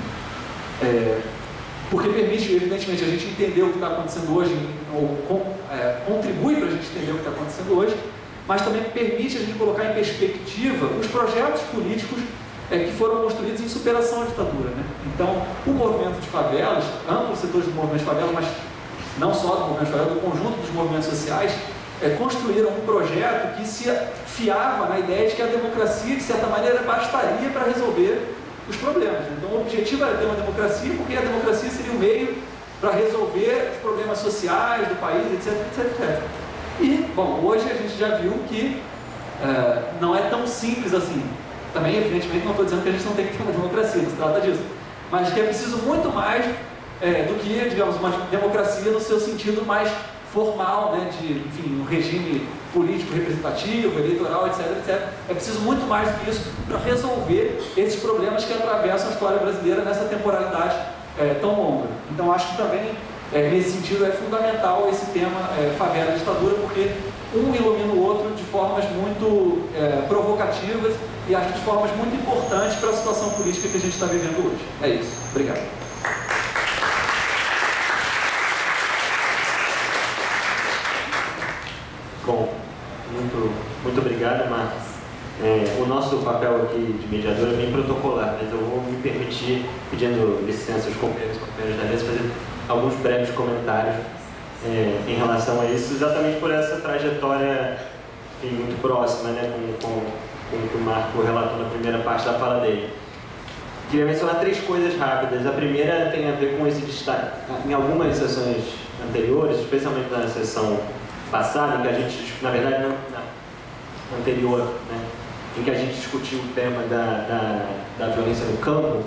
S1: é, porque permite, evidentemente, a gente entender o que está acontecendo hoje, ou com, é, contribui para a gente entender o que está acontecendo hoje, mas também permite a gente colocar em perspectiva os projetos políticos é, que foram construídos em superação à ditadura, né? Então, o movimento de favelas, amplos setores do movimento de favelas, mas não só do movimento de favelas, do conjunto dos movimentos sociais, é, construíram um projeto que se fiava na ideia de que a democracia, de certa maneira, bastaria para resolver os problemas. Então, o objetivo era ter uma democracia, porque a democracia seria o meio para resolver os problemas sociais do país, etc, etc, etcétera. E, bom, hoje a gente já viu que é, não é tão simples assim. Também, evidentemente, não estou dizendo que a gente não tem que ter uma democracia, não se trata disso. Mas que é preciso muito mais é, do que, digamos, uma democracia no seu sentido mais formal, né, de, enfim, um regime político representativo, eleitoral, etc, etcétera. É preciso muito mais do que isso para resolver esses problemas que atravessam a história brasileira nessa temporalidade é, tão longa. Então, acho que também, é, nesse sentido, é fundamental esse tema é, favela e ditadura, porque um ilumina o outro de formas muito é, provocativas e acho de formas muito importantes para a situação política que a gente está vivendo hoje. É isso. Obrigado.
S2: Bom, muito, muito obrigado, Marcos. É, o nosso papel aqui de mediador é bem protocolar, mas eu vou me permitir, pedindo licença aos companheiros e companheiras da mesa, fazer alguns breves comentários é, em relação a isso, exatamente por essa trajetória enfim, muito próxima, né, com, com, com o que o Marco relatou na primeira parte da fala dele. Queria mencionar três coisas rápidas. A primeira tem a ver com esse destaque. Em algumas sessões anteriores, especialmente na sessão passada, em que a gente, na verdade, não, na anterior, né, em que a gente discutiu o tema da, da, da violência no campo,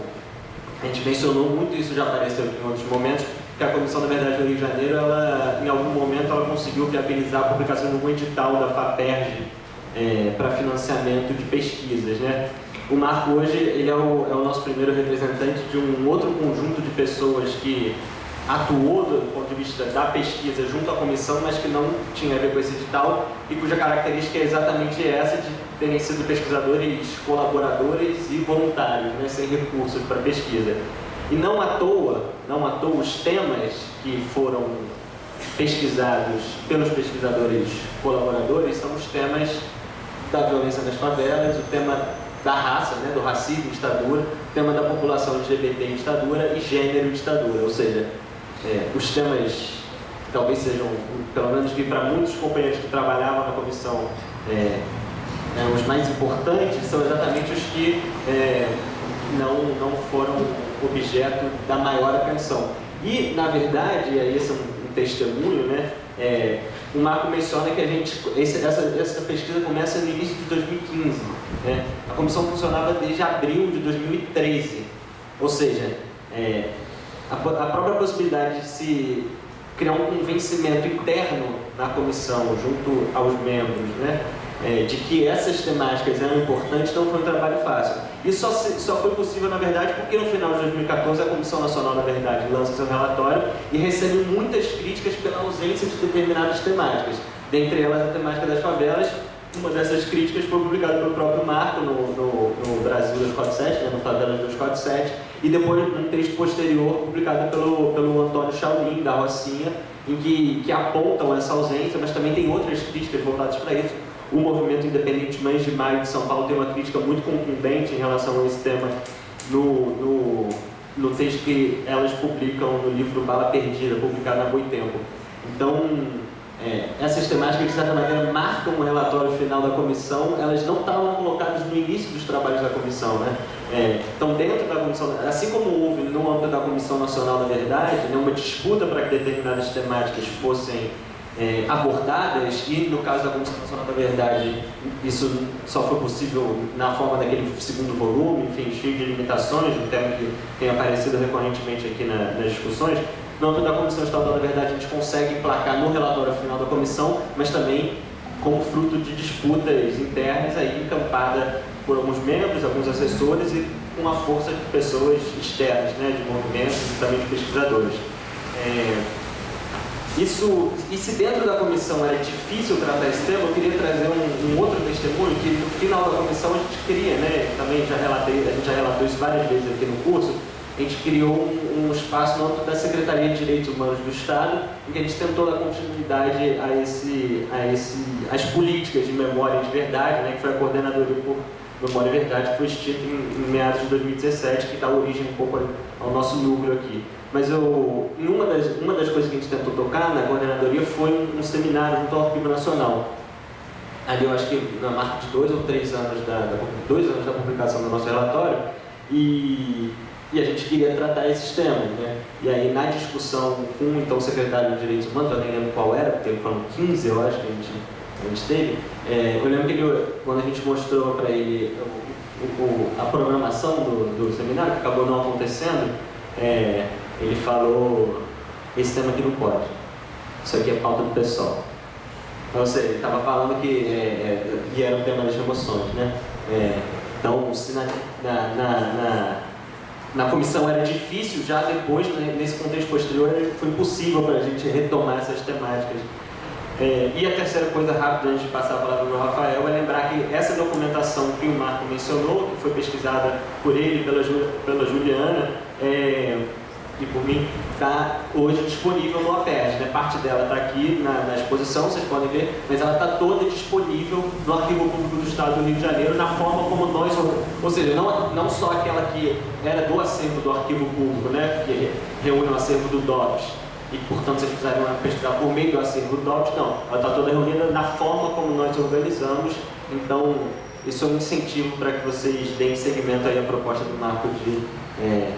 S2: a gente mencionou muito, isso já apareceu em outros momentos, que a Comissão da Verdade do Rio de Janeiro, ela, em algum momento, ela conseguiu viabilizar a publicação de um edital da FAPERJ é, para financiamento de pesquisas, né? O Marco hoje ele é, o, é o nosso primeiro representante de um outro conjunto de pessoas que atuou do ponto de vista da pesquisa junto à comissão, mas que não tinha a ver com esse edital e cuja característica é exatamente essa de terem sido pesquisadores colaboradores e voluntários, né, sem recursos para pesquisa. E não à toa, não à toa os temas que foram pesquisados pelos pesquisadores colaboradores são os temas da violência nas favelas, o tema da raça, né, do racismo e ditadura, o tema da população L G B T e ditadura e gênero e ditadura, ou seja, é, os temas que talvez sejam, pelo menos que para muitos companheiros que trabalhavam na comissão, é, é, os mais importantes são exatamente os que é, não, não foram objeto da maior atenção. E, na verdade, aí esse é um, um testemunho, né, é, o Marco menciona que a gente, esse, essa, essa pesquisa começa no início de dois mil e quinze. Né? A comissão funcionava desde abril de dois mil e treze. Ou seja, é, a, a própria possibilidade de se criar um convencimento interno na comissão, junto aos membros, né, é, de que essas temáticas eram importantes, não foi um trabalho fácil. Isso só, se, só foi possível, na verdade, porque no final de dois mil e quatorze a Comissão Nacional, na verdade, lança seu relatório e recebe muitas críticas pela ausência de determinadas temáticas. Dentre elas, a temática das favelas. Uma dessas críticas foi publicada pelo próprio Marco no, no, no Brasil dois quatro sete, né, no Favelas dois quatro sete, e depois um texto posterior publicado pelo, pelo Antônio Shaolin, da Rocinha, em que, que apontam essa ausência, mas também tem outras críticas voltadas para isso. O movimento independente Mães de Maio de São Paulo tem uma crítica muito contundente em relação a esse tema no, no, no texto que elas publicam no livro Bala Perdida, publicado na Boitempo. Então, é, essas temáticas, de certa maneira, marcam o relatório final da comissão, elas não estavam colocadas no início dos trabalhos da comissão, né? É, então, dentro da comissão, assim como houve no âmbito da Comissão Nacional da Verdade, né, uma disputa para que determinadas temáticas fossem é, abordadas, e no caso da Comissão Nacional da Verdade, isso só foi possível na forma daquele segundo volume, enfim, cheio de limitações, um tema que tem aparecido recorrentemente aqui na, nas discussões. No âmbito da Comissão Estadual da Verdade, a gente consegue emplacar no relatório final da comissão, mas também como fruto de disputas internas, aí encampada por alguns membros, alguns assessores e com a força de pessoas externas, né, de movimentos e também de pesquisadores. É, isso, e se dentro da comissão era difícil tratar esse tema, eu queria trazer um, um outro testemunho que no final da comissão a gente queria, né, também já relatei, a gente já relatou isso várias vezes aqui no curso. A gente criou um, um espaço no âmbito da Secretaria de Direitos Humanos do Estado, em que a gente tentou dar continuidade a, esse, a esse, as políticas de memória e de verdade, né, que foi a coordenadoria por Memória e Verdade, que foi extinta em, em meados de dois mil e dezessete, que dá origem um pouco ao nosso núcleo aqui. Mas eu, em uma, das, uma das coisas que a gente tentou tocar na coordenadoria foi um, um seminário junto ao Arquivo Nacional. Ali eu acho que na marca de dois ou três anos da, da, dois anos da publicação do nosso relatório, e E a gente queria tratar esses temas, né? E aí, na discussão com então, o secretário de Direitos Humanos, eu nem lembro qual era, porque foram quinze, eu acho, que a gente, a gente teve, é, eu lembro que ele, quando a gente mostrou para ele o, o, a programação do, do seminário, que acabou não acontecendo, é, ele falou, esse tema aqui não pode, isso aqui é pauta do pessoal. Ou seja, ele estava falando que é, é, e era um tema das emoções, né? É, então, se na, na, na, na Na comissão era difícil, já depois, né, nesse contexto posterior, foi impossível para a gente retomar essas temáticas. É, e a terceira coisa rápida, antes de passar a palavra para o Rafael, é lembrar que essa documentação que o Marco mencionou, que foi pesquisada por ele e pela, pela Juliana, é, e por mim, está hoje disponível no APES, né? Parte dela está aqui na, na exposição, vocês podem ver, mas ela está toda disponível no Arquivo Público do Estado do Rio de Janeiro, na forma como nós, ou seja, não, não só aquela que era do acervo do Arquivo Público, né? Que reúne o acervo do D O P S, e portanto vocês precisariam pesquisar por meio do acervo do D O P S, não, ela está toda reunida na forma como nós organizamos, então isso é um incentivo para que vocês deem seguimento aí à proposta do Marco de é,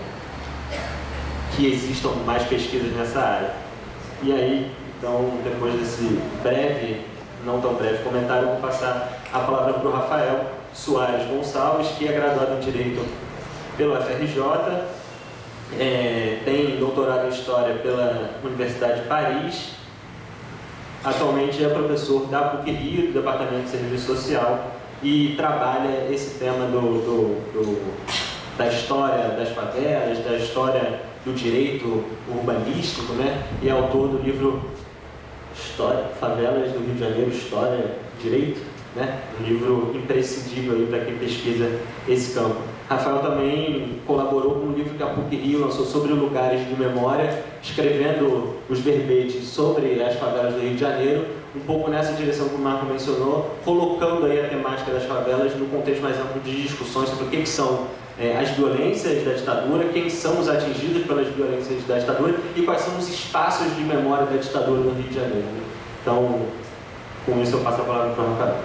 S2: que existam mais pesquisas nessa área. E aí, então, depois desse breve, não tão breve comentário, eu vou passar a palavra para o Rafael Soares Gonçalves, que é graduado em Direito pelo F R J, é, tem doutorado em História pela Universidade de Paris, atualmente é professor da PUC Rio, do Departamento de Serviço Social, e trabalha esse tema do, do, do, da história das favelas, da história do direito urbanístico, né? E é autor do livro História, Favelas do Rio de Janeiro, História, Direito, né? Um livro imprescindível aí para quem pesquisa esse campo. Rafael também colaborou com um livro que a PUC Rio lançou sobre lugares de memória, escrevendo os verbetes sobre as favelas do Rio de Janeiro, um pouco nessa direção que o Marco mencionou, colocando aí a temática das favelas no contexto mais amplo de discussões sobre o que, que são É, as violências da ditadura, quem são os atingidos pelas violências da ditadura e quais são os espaços de memória da ditadura no Rio de Janeiro. Então, com isso eu passo a palavra para o Rafael.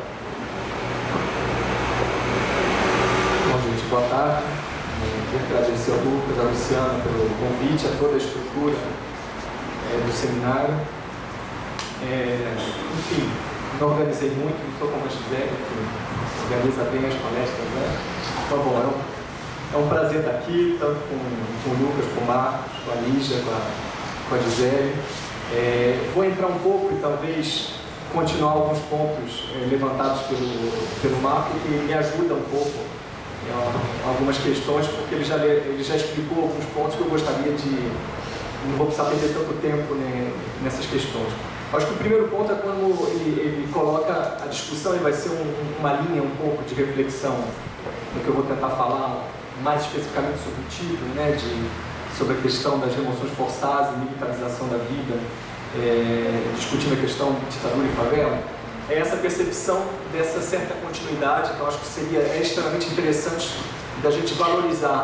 S3: Bom, gente, boa tarde. Eu quero agradecer ao Lucas, a Luciana pelo convite, a toda a estrutura é, do seminário. É, enfim, não organizei muito, não sou como a Gisele, que organiza bem as palestras, né? Então, bom, é um É um prazer estar aqui, tanto com, com o Lucas, com o Marcos, com a Lígia, com a, com a Gisele. É, vou entrar um pouco e talvez continuar alguns pontos é, levantados pelo, pelo Marco, que me ajuda um pouco em algumas questões, porque ele já, ele já explicou alguns pontos que eu gostaria de... Não vou precisar perder tanto tempo, né, nessas questões. Acho que o primeiro ponto é quando ele, ele coloca a discussão, e vai ser um, uma linha um pouco de reflexão no que eu vou tentar falar, mais especificamente sobre o título, né, de, sobre a questão das remoções forçadas e militarização da vida, é, discutindo a questão de ditadura e favela, é essa percepção dessa certa continuidade que eu acho que seria é extremamente interessante da gente valorizar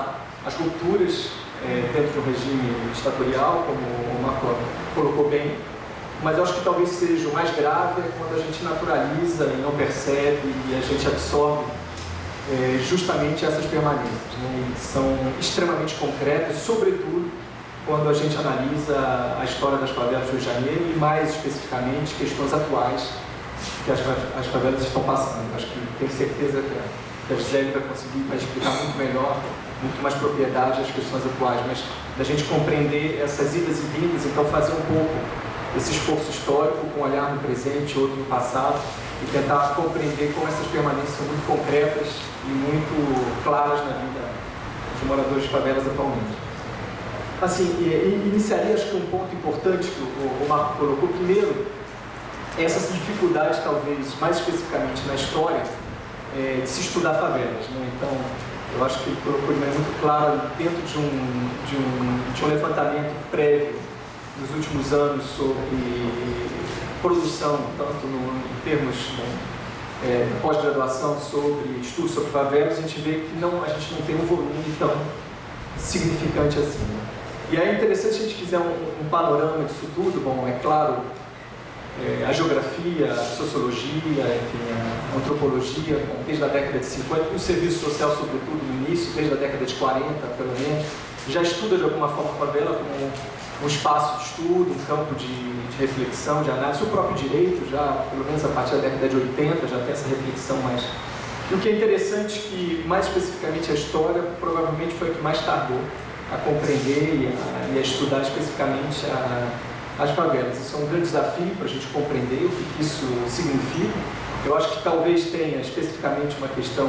S3: as rupturas é, dentro de um regime ditatorial, como o Marco colocou bem, mas eu acho que talvez seja o mais grave é quando a gente naturaliza e não percebe e a gente absorve é, justamente essas permanências, né? E são extremamente concretas, sobretudo quando a gente analisa a história das favelas do Rio de Janeiro e, mais especificamente, questões atuais que as, as favelas estão passando. Acho que tenho certeza que a Gisele vai conseguir vai explicar muito melhor, muito mais propriedade as questões atuais, mas da gente compreender essas idas e vindas, então fazer um pouco esse esforço histórico com um olhar no presente, outro no passado, e tentar compreender como essas permanências são muito concretas e muito claras na vida dos moradores de favelas atualmente. Assim, iniciaria, acho que um ponto importante que o Marco colocou. Primeiro, essas dificuldades, talvez, mais especificamente na história, é, de se estudar favelas, né? Então, eu acho que ele colocou de maneira muito clara, dentro de um, de um, de um levantamento prévio nos últimos anos sobre produção, tanto no, em termos né, é, de pós-graduação sobre estudos sobre favelas, a gente vê que não, a gente não tem um volume tão significante assim, né? E aí é interessante se a gente fizer um, um panorama disso tudo. Bom, é claro, é, a geografia, a sociologia, enfim, a antropologia, bom, desde a década de cinquenta, e o serviço social, sobretudo, no início, desde a década de quarenta, pelo menos, já estuda de alguma forma a favela como um espaço de estudo, um campo de, de reflexão, de análise. O próprio direito, já, pelo menos a partir da década de oitenta, já tem essa reflexão mais... E o que é interessante é que, mais especificamente, a história provavelmente foi a que mais tardou a compreender e a, e a estudar especificamente a, as favelas. Isso é um grande desafio para a gente compreender o que, que isso significa. Eu acho que talvez tenha especificamente uma questão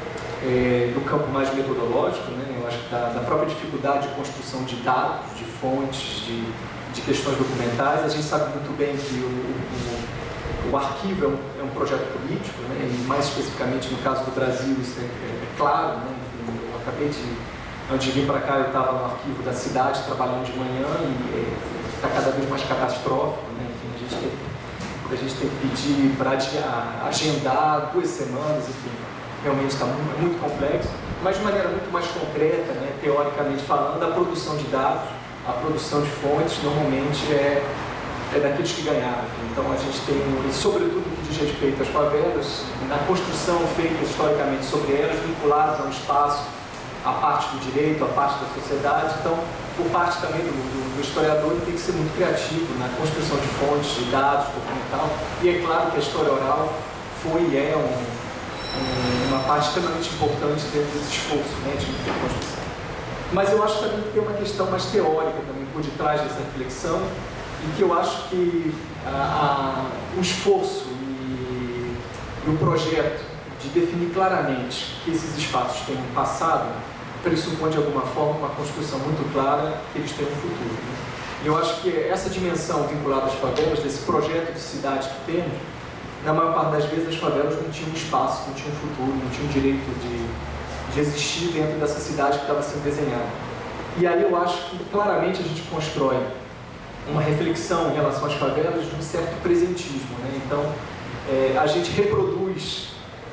S3: é, do campo mais metodológico, né? Eu acho que da, da própria dificuldade de construção de dados, de fontes, de, de questões documentais. A gente sabe muito bem que o, o, o arquivo é um, é um projeto político, né? E mais especificamente no caso do Brasil isso é, é, é claro, né? Eu acabei de... Antes de vir para cá, eu estava no arquivo da cidade, trabalhando de manhã, e está cada vez mais catastrófico, né? Enfim, a gente tem, a gente tem que pedir para agendar duas semanas, enfim, realmente está muito, muito complexo, mas de maneira muito mais concreta, né? Teoricamente falando, a produção de dados, a produção de fontes, normalmente é, é daqueles que ganharam. Então, a gente tem, sobretudo no que diz respeito às favelas, na construção feita historicamente sobre elas, vinculadas a um espaço, a parte do direito, a parte da sociedade. Então, por parte também do, do, do historiador, ele tem que ser muito criativo na construção de fontes, de dados, documental. E é claro que a história oral foi e é um, um, uma parte extremamente importante dentro desse esforço, né, de construção. Mas eu acho também que tem uma questão mais teórica também por detrás dessa reflexão, e que eu acho que a, a, o esforço e, e o projeto de definir claramente que esses espaços têm um passado pressupõe de alguma forma uma construção muito clara que eles têm um futuro, né? Eu acho que essa dimensão vinculada às favelas, desse projeto de cidade que temos, na maior parte das vezes as favelas não tinham espaço, não tinham futuro, não tinham direito de, de existir dentro dessa cidade que estava sendo desenhada. E aí eu acho que claramente a gente constrói uma reflexão em relação às favelas de um certo presentismo, né? Então, é, a gente reproduz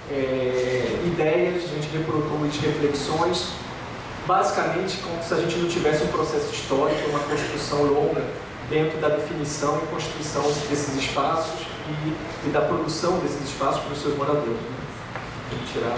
S3: é, ideias, a gente reproduz reflexões, basicamente como se a gente não tivesse um processo histórico, uma construção longa dentro da definição e construção desses espaços e, e da produção desses espaços para os seus moradores, né? Vou tirar.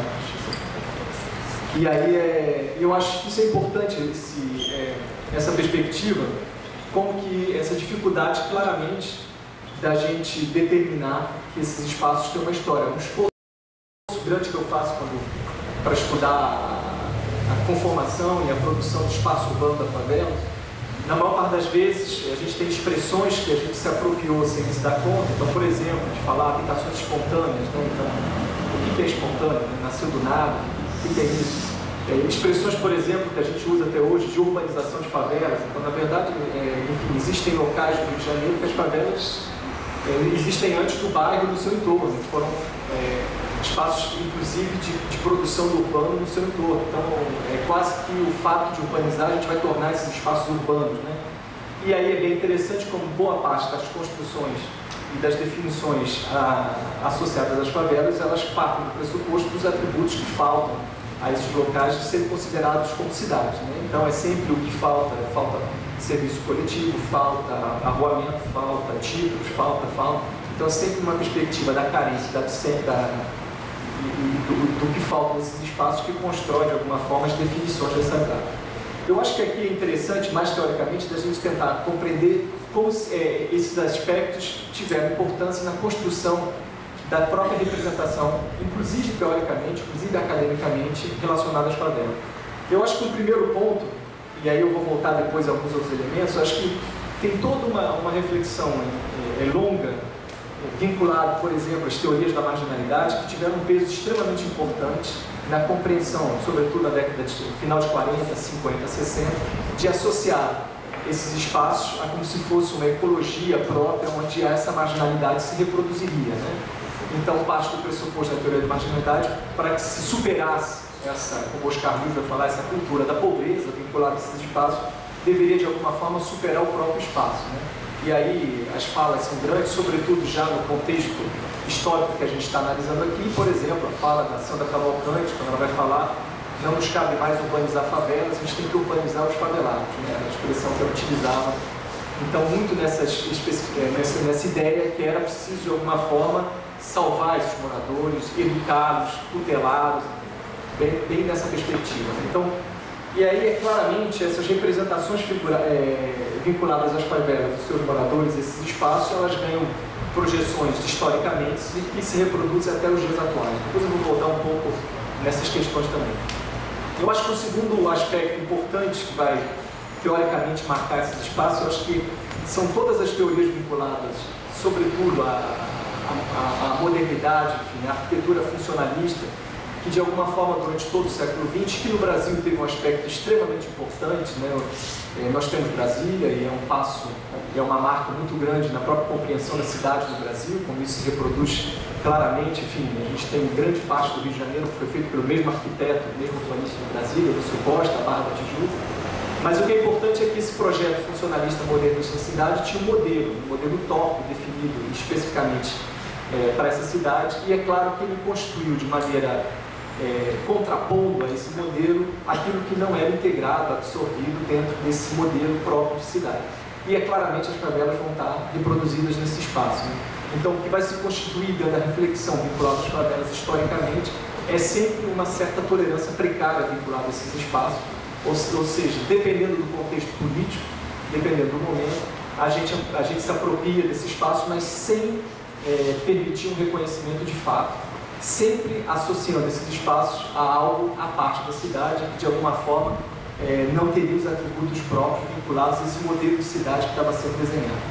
S3: E aí é, eu acho que isso é importante, esse, é, essa perspectiva, como que essa dificuldade claramente da gente determinar que esses espaços têm uma história. Um esforço grande que eu faço para estudar a, a conformação e a produção do espaço urbano da favela, na maior parte das vezes a gente tem expressões que a gente se apropriou sem se dar conta. Então, por exemplo, de falar habitações espontâneas, né? Então, o que é espontâneo? Nasceu do nada? O que é isso? É, expressões, por exemplo, que a gente usa até hoje de urbanização de favelas. Então, na verdade, é, enfim, existem locais do Rio de Janeiro que as favelas é, existem antes do bairro e do seu entorno. Foram é, espaços, inclusive, de, de produção do urbano no seu entorno. Então, é quase que o fato de urbanizar, a gente vai tornar esses espaços urbanos, né? E aí é bem interessante como boa parte das construções e das definições a, associadas às favelas, elas partem do pressuposto dos atributos que faltam a esses locais de serem considerados como cidades, né? Então é sempre o que falta, falta serviço coletivo, falta arruamento, falta títulos, falta, falta. Então é sempre uma perspectiva da carência, da, da, do, do que falta nesses espaços que constrói de alguma forma as definições dessa grade. Eu acho que aqui é interessante, mais teoricamente, da gente tentar compreender como é, esses aspectos tiveram importância na construção da própria representação, inclusive teoricamente, inclusive academicamente, relacionada às favelas. Eu acho que o primeiro ponto, e aí eu vou voltar depois a alguns outros elementos, eu acho que tem toda uma, uma reflexão é, é, longa, é, vinculada, por exemplo, às teorias da marginalidade, que tiveram um peso extremamente importante na compreensão, sobretudo na década de final de quarenta, cinquenta, sessenta, de associar esses espaços a como se fosse uma ecologia própria, onde essa marginalidade se reproduziria, né? Então, parte do pressuposto da teoria da marginalidade para que se superasse essa, como Oscar Wilde vai falar, essa cultura da pobreza vinculada a esses espaços, deveria de alguma forma superar o próprio espaço, né? E aí as falas são grandes, sobretudo já no contexto histórico que a gente está analisando aqui. Por exemplo, a fala da Sandra Cavalcante, quando ela vai falar, não nos cabe mais urbanizar favelas, a gente tem que urbanizar os favelados, né? A expressão que ela utilizava. Então, muito nessas, nessa, nessa ideia que era preciso, de alguma forma, salvar esses moradores, educá-los, tutelá-los, bem, bem nessa perspectiva. Então, e aí, é claramente, essas representações figura, é, vinculadas às favelas, os seus moradores, esses espaços, elas ganham projeções historicamente e que se reproduzem até os dias atuais. Depois eu vou voltar um pouco nessas questões também. Eu acho que o segundo aspecto importante que vai, teoricamente, marcar esses espaços, eu acho que são todas as teorias vinculadas, sobretudo, à, à, à modernidade, enfim, à arquitetura funcionalista, que de alguma forma durante todo o século vinte, que no Brasil teve um aspecto extremamente importante, né? Nós temos Brasília e é um passo, é uma marca muito grande na própria compreensão da cidade do Brasil, como isso se reproduz claramente. Enfim, a gente tem grande parte do Rio de Janeiro que foi feito pelo mesmo arquiteto, mesmo planista de Brasília, Lúcio Costa, a Barra da Tijuca. Mas o que é importante é que esse projeto funcionalista modernista da cidade tinha um modelo, um modelo tópico definido especificamente é, para essa cidade, e é claro que ele construiu de maneira É, contrapondo a esse modelo aquilo que não era integrado, absorvido dentro desse modelo próprio de cidade. E é claramente as favelas vão estar reproduzidas nesse espaço, né? Então, o que vai se constituir dentro da reflexão vinculada às favelas historicamente é sempre uma certa tolerância precária vinculada a esses espaços, ou, ou seja, dependendo do contexto político, dependendo do momento, a gente, a gente se apropria desse espaço, mas sem é, permitir um reconhecimento de fato, sempre associando esses espaços a algo à parte da cidade, que de alguma forma é, não teria os atributos próprios vinculados a esse modelo de cidade que estava sendo desenhado.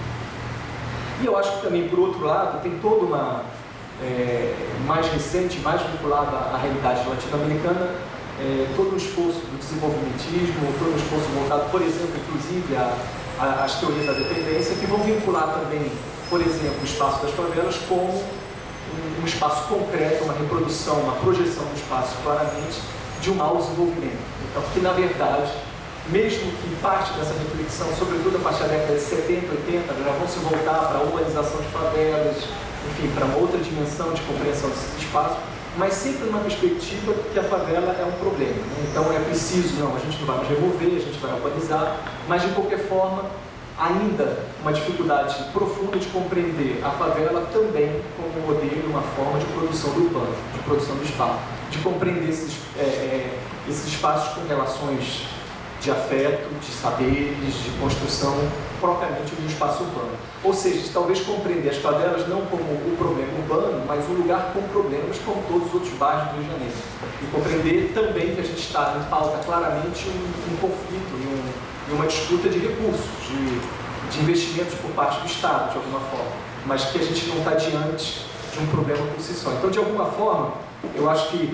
S3: E eu acho que também, por outro lado, tem toda uma, é, mais recente, mais vinculada à realidade latino-americana, é, todo o esforço do desenvolvimentismo, todo o esforço voltado, por exemplo, inclusive às teorias da dependência, que vão vincular também, por exemplo, o espaço das favelas como um espaço concreto, uma reprodução, uma projeção do espaço claramente de um mau desenvolvimento. Então, que na verdade, mesmo que parte dessa reflexão, sobretudo a partir da década de setenta, oitenta, já vão se voltar para a urbanização de favelas, enfim, para uma outra dimensão de compreensão desses espaços, mas sempre numa perspectiva que a favela é um problema, né? Então é preciso, não, a gente não vai nos remover, a gente vai urbanizar, mas de qualquer forma, ainda uma dificuldade profunda de compreender a favela também como um modelo, uma forma de produção do urbano, de produção do espaço, de compreender esses, é, é, esses espaços com relações de afeto, de saberes, de construção propriamente do espaço urbano. Ou seja, de talvez compreender as favelas não como o problema urbano, mas um lugar com problemas como todos os outros bairros do Rio de Janeiro. E compreender também que a gente está em pauta claramente um, um conflito e um e uma disputa de recursos, de, de investimentos por parte do Estado, de alguma forma, mas que a gente não está diante de um problema por si só. Então, de alguma forma, eu acho que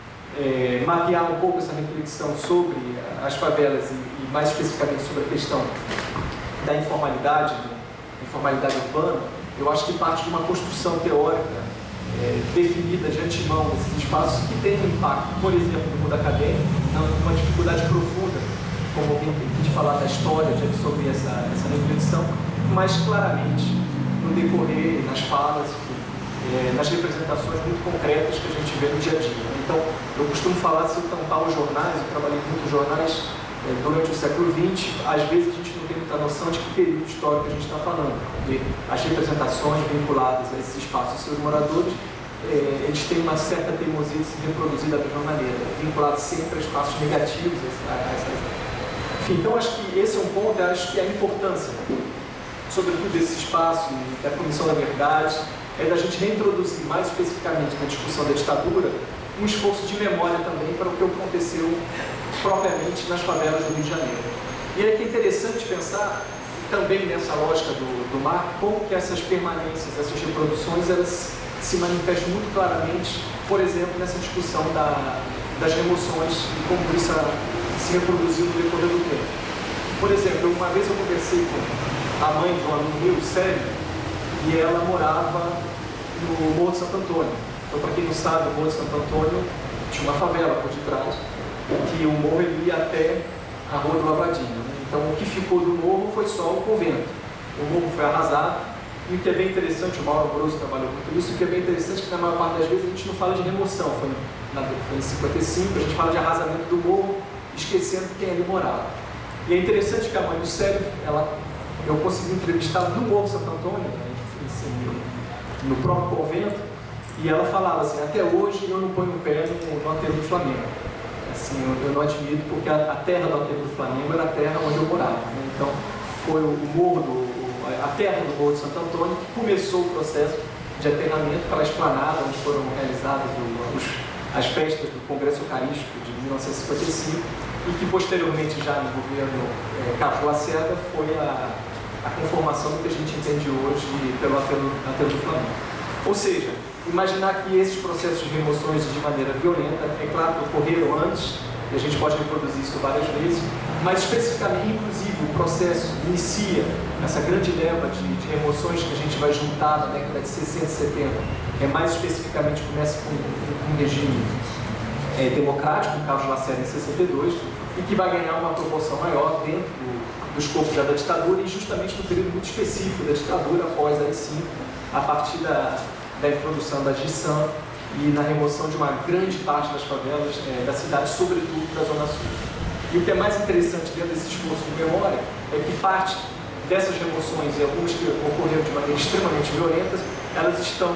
S3: é, mapear um pouco essa reflexão sobre as favelas e, e mais especificamente sobre a questão da informalidade, da informalidade urbana, eu acho que parte de uma construção teórica é, definida de antemão desses espaços que tem um impacto, por exemplo, no mundo acadêmico, uma dificuldade profunda, como eu vim de falar da história, de absorver essa, essa reflexão, mas claramente, no decorrer, nas falas, é, nas representações muito concretas que a gente vê no dia a dia. Então, eu costumo falar, se eu tampar os jornais, eu trabalhei em muitos jornais é, durante o século vinte, às vezes a gente não tem muita noção de que período histórico a gente está falando, porque as representações vinculadas a esse espaço e seus moradores, é, eles têm uma certa teimosia de se reproduzir da mesma maneira, vinculados sempre a espaços negativos. A, a, a, enfim, então acho que esse é um ponto, eu acho que a importância, sobretudo desse espaço e da Comissão da Verdade, é da gente reintroduzir mais especificamente na discussão da ditadura um esforço de memória também para o que aconteceu propriamente nas favelas do Rio de Janeiro. E é que é interessante pensar também nessa lógica do, do Marco, como que essas permanências, essas reproduções, elas se manifestam muito claramente, por exemplo, nessa discussão da, das remoções e como isso se reproduziu no decorrer do tempo. Por exemplo, uma vez eu conversei com a mãe de um aluno meu, Sérgio, e ela morava no Morro de Santo Antônio. Então, para quem não sabe, o Morro de Santo Antônio tinha uma favela por detrás, que o morro ele ia até a Rua do Lavradinho. Né? Então, o que ficou do morro foi só o convento. O morro foi arrasado, e o que é bem interessante, o Mauro Amoroso trabalhou com isso, o que é bem interessante é que na maior parte das vezes a gente não fala de remoção, foi, na, foi em cinquenta e cinco, a gente fala de arrasamento do morro, esquecendo quem ali morava. E é interessante que a mãe do Célio, ela, eu consegui entrevistar no Morro de Santo Antônio, né? No próprio convento, e ela falava assim, até hoje eu não ponho o pé no, no aterro do Flamengo. Assim, eu, eu não admito, porque a, a terra do aterro do Flamengo era a terra onde eu morava. Né? Então, foi o, o morro do, a terra do Morro de Santo Antônio que começou o processo de aterramento para a esplanada, onde foram realizadas o, os, as festas do Congresso Eucarístico de mil novecentos e cinquenta e cinco, e que posteriormente, já no governo é, Carlos Lacerda, foi a a conformação do que a gente entende hoje pelo aterro do Flamengo. Ou seja, imaginar que esses processos de remoções de maneira violenta, é claro que ocorreram antes, e a gente pode reproduzir isso várias vezes, mas especificamente, inclusive, o processo inicia essa grande leva de, de remoções que a gente vai juntar na década de sessenta e setenta, é mais especificamente começa com, com um regime é, democrático, o Carlos Lacerda em sessenta e dois, e que vai ganhar uma proporção maior dentro do do escopo já da ditadura e justamente no período muito específico da ditadura, após aí sim, a partir da, da introdução da GISAM e na remoção de uma grande parte das favelas é, da cidade, sobretudo da Zona Sul. E o que é mais interessante dentro desse esforço de memória é que parte dessas remoções, e algumas que ocorreram de maneira extremamente violenta, elas estão,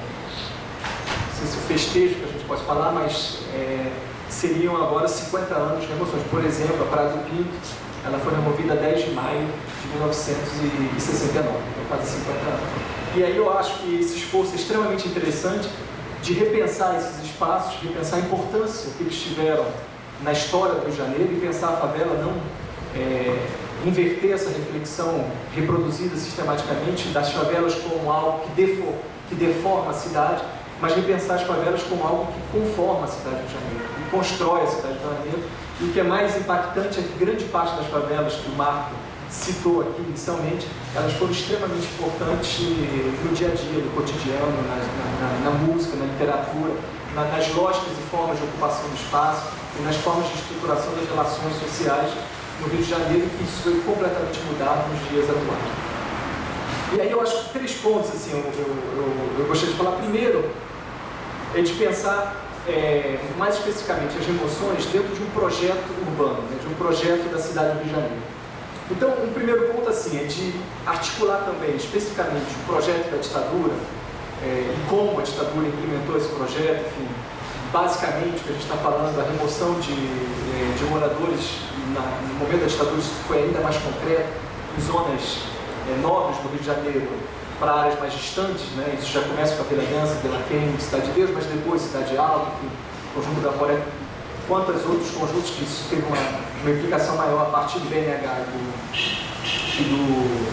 S3: não sei se o festejo que a gente pode falar, mas é, seriam agora cinquenta anos de remoções. Por exemplo, a Praia do Pinto, ela foi removida dez de maio de mil novecentos e sessenta e nove, então quase cinquenta anos. E aí eu acho que esse esforço é extremamente interessante de repensar esses espaços, de repensar a importância que eles tiveram na história do Rio de Janeiro e pensar a favela, não é, inverter essa reflexão reproduzida sistematicamente das favelas como algo que, defor, que deforma a cidade, mas repensar as favelas como algo que conforma a cidade do Rio de Janeiro, que constrói a cidade do Rio de Janeiro. E o que é mais impactante é que grande parte das favelas que o Marco citou aqui inicialmente, elas foram extremamente importantes no dia a dia, no cotidiano, na, na, na música, na literatura, na, nas lógicas e formas de ocupação do espaço e nas formas de estruturação das relações sociais no Rio de Janeiro, que isso foi completamente mudado nos dias atuais. E aí eu acho que três pontos assim, eu, eu, eu, eu gostaria de falar. Primeiro, é de pensar É, mais especificamente as remoções dentro de um projeto urbano, né, de um projeto da cidade do Rio de Janeiro. Então, um primeiro ponto assim, é de articular também especificamente o projeto da ditadura é, e como a ditadura implementou esse projeto, enfim, basicamente o que a gente está falando, a remoção de, de moradores na, no momento da ditadura, isso foi ainda mais concreto, em zonas é, nobres do Rio de Janeiro, para áreas mais distantes, né? Isso já começa com a Vila Dança, Vila Kennedy, Cidade de Deus, mas depois Cidade Alta, enfim, Conjunto da Poré, quantos outros conjuntos que isso teve uma, uma implicação maior a partir do B N H e do, e do,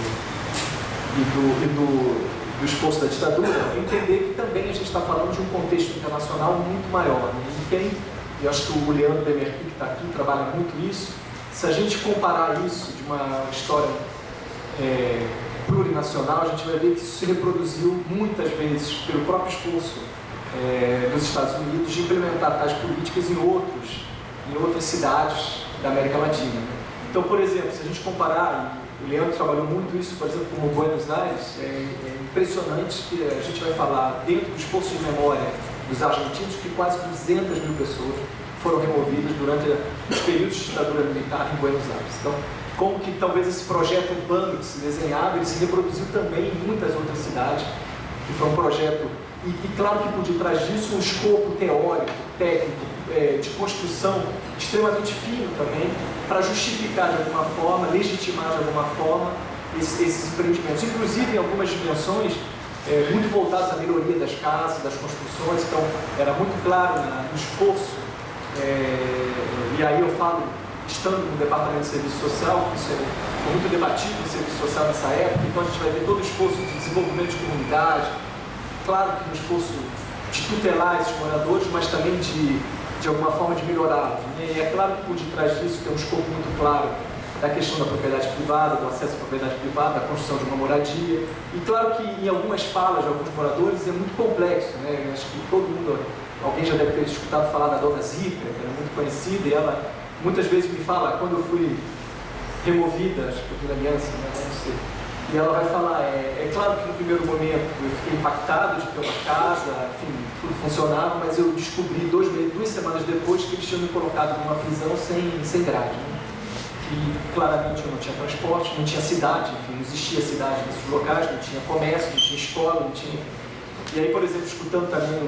S3: e do, e do, do esforço da ditadura, entender que também a gente está falando de um contexto internacional muito maior. Né? E quem, eu acho que o Leandro Demerqui, que está aqui, trabalha muito isso, se a gente comparar isso de uma história é, plurinacional, a gente vai ver que isso se reproduziu muitas vezes pelo próprio esforço é, dos Estados Unidos de implementar tais políticas em, outros, em outras cidades da América Latina. Então, por exemplo, se a gente comparar, o Leandro trabalhou muito isso, por exemplo, como Buenos Aires. É, é impressionante que a gente vai falar, dentro do esforço de memória dos argentinos, que quase duzentas mil pessoas foram removidas durante os períodos de ditadura militar em Buenos Aires. Então, como que talvez esse projeto urbano que se desenhava, ele se reproduziu também em muitas outras cidades, que foi um projeto, e, e claro que por detrás disso um escopo teórico, técnico, é, de construção extremamente fino também, para justificar de alguma forma, legitimar de alguma forma esses, esses empreendimentos, inclusive em algumas dimensões é, muito voltadas à melhoria das casas, das construções. Então era muito claro na, no esforço, é, e aí eu falo, estando no Departamento de Serviço Social, isso é, foi muito debatido no Serviço Social nessa época, então a gente vai ver todo o esforço de desenvolvimento de comunidade, claro que um esforço de tutelar esses moradores, mas também de, de alguma forma de melhorá-los. E é claro que por detrás disso tem um escopo muito claro da questão da propriedade privada, do acesso à propriedade privada, da construção de uma moradia. E claro que em algumas falas de alguns moradores é muito complexo, né? Eu acho que todo mundo, alguém já deve ter escutado falar da dona Zita, que era muito conhecida, e ela muitas vezes me fala, quando eu fui removida, acho que eu fui na aliança, né? Não sei. E ela vai falar, é, é claro que no primeiro momento eu fiquei impactado de ter uma casa, enfim, tudo funcionava, mas eu descobri dois meses, duas semanas depois que eles tinham me colocado numa prisão sem, sem grade. Né? E claramente eu não tinha transporte, não tinha cidade, enfim, não existia cidade nesses locais, não tinha comércio, não tinha escola, não tinha... E aí, por exemplo, escutando também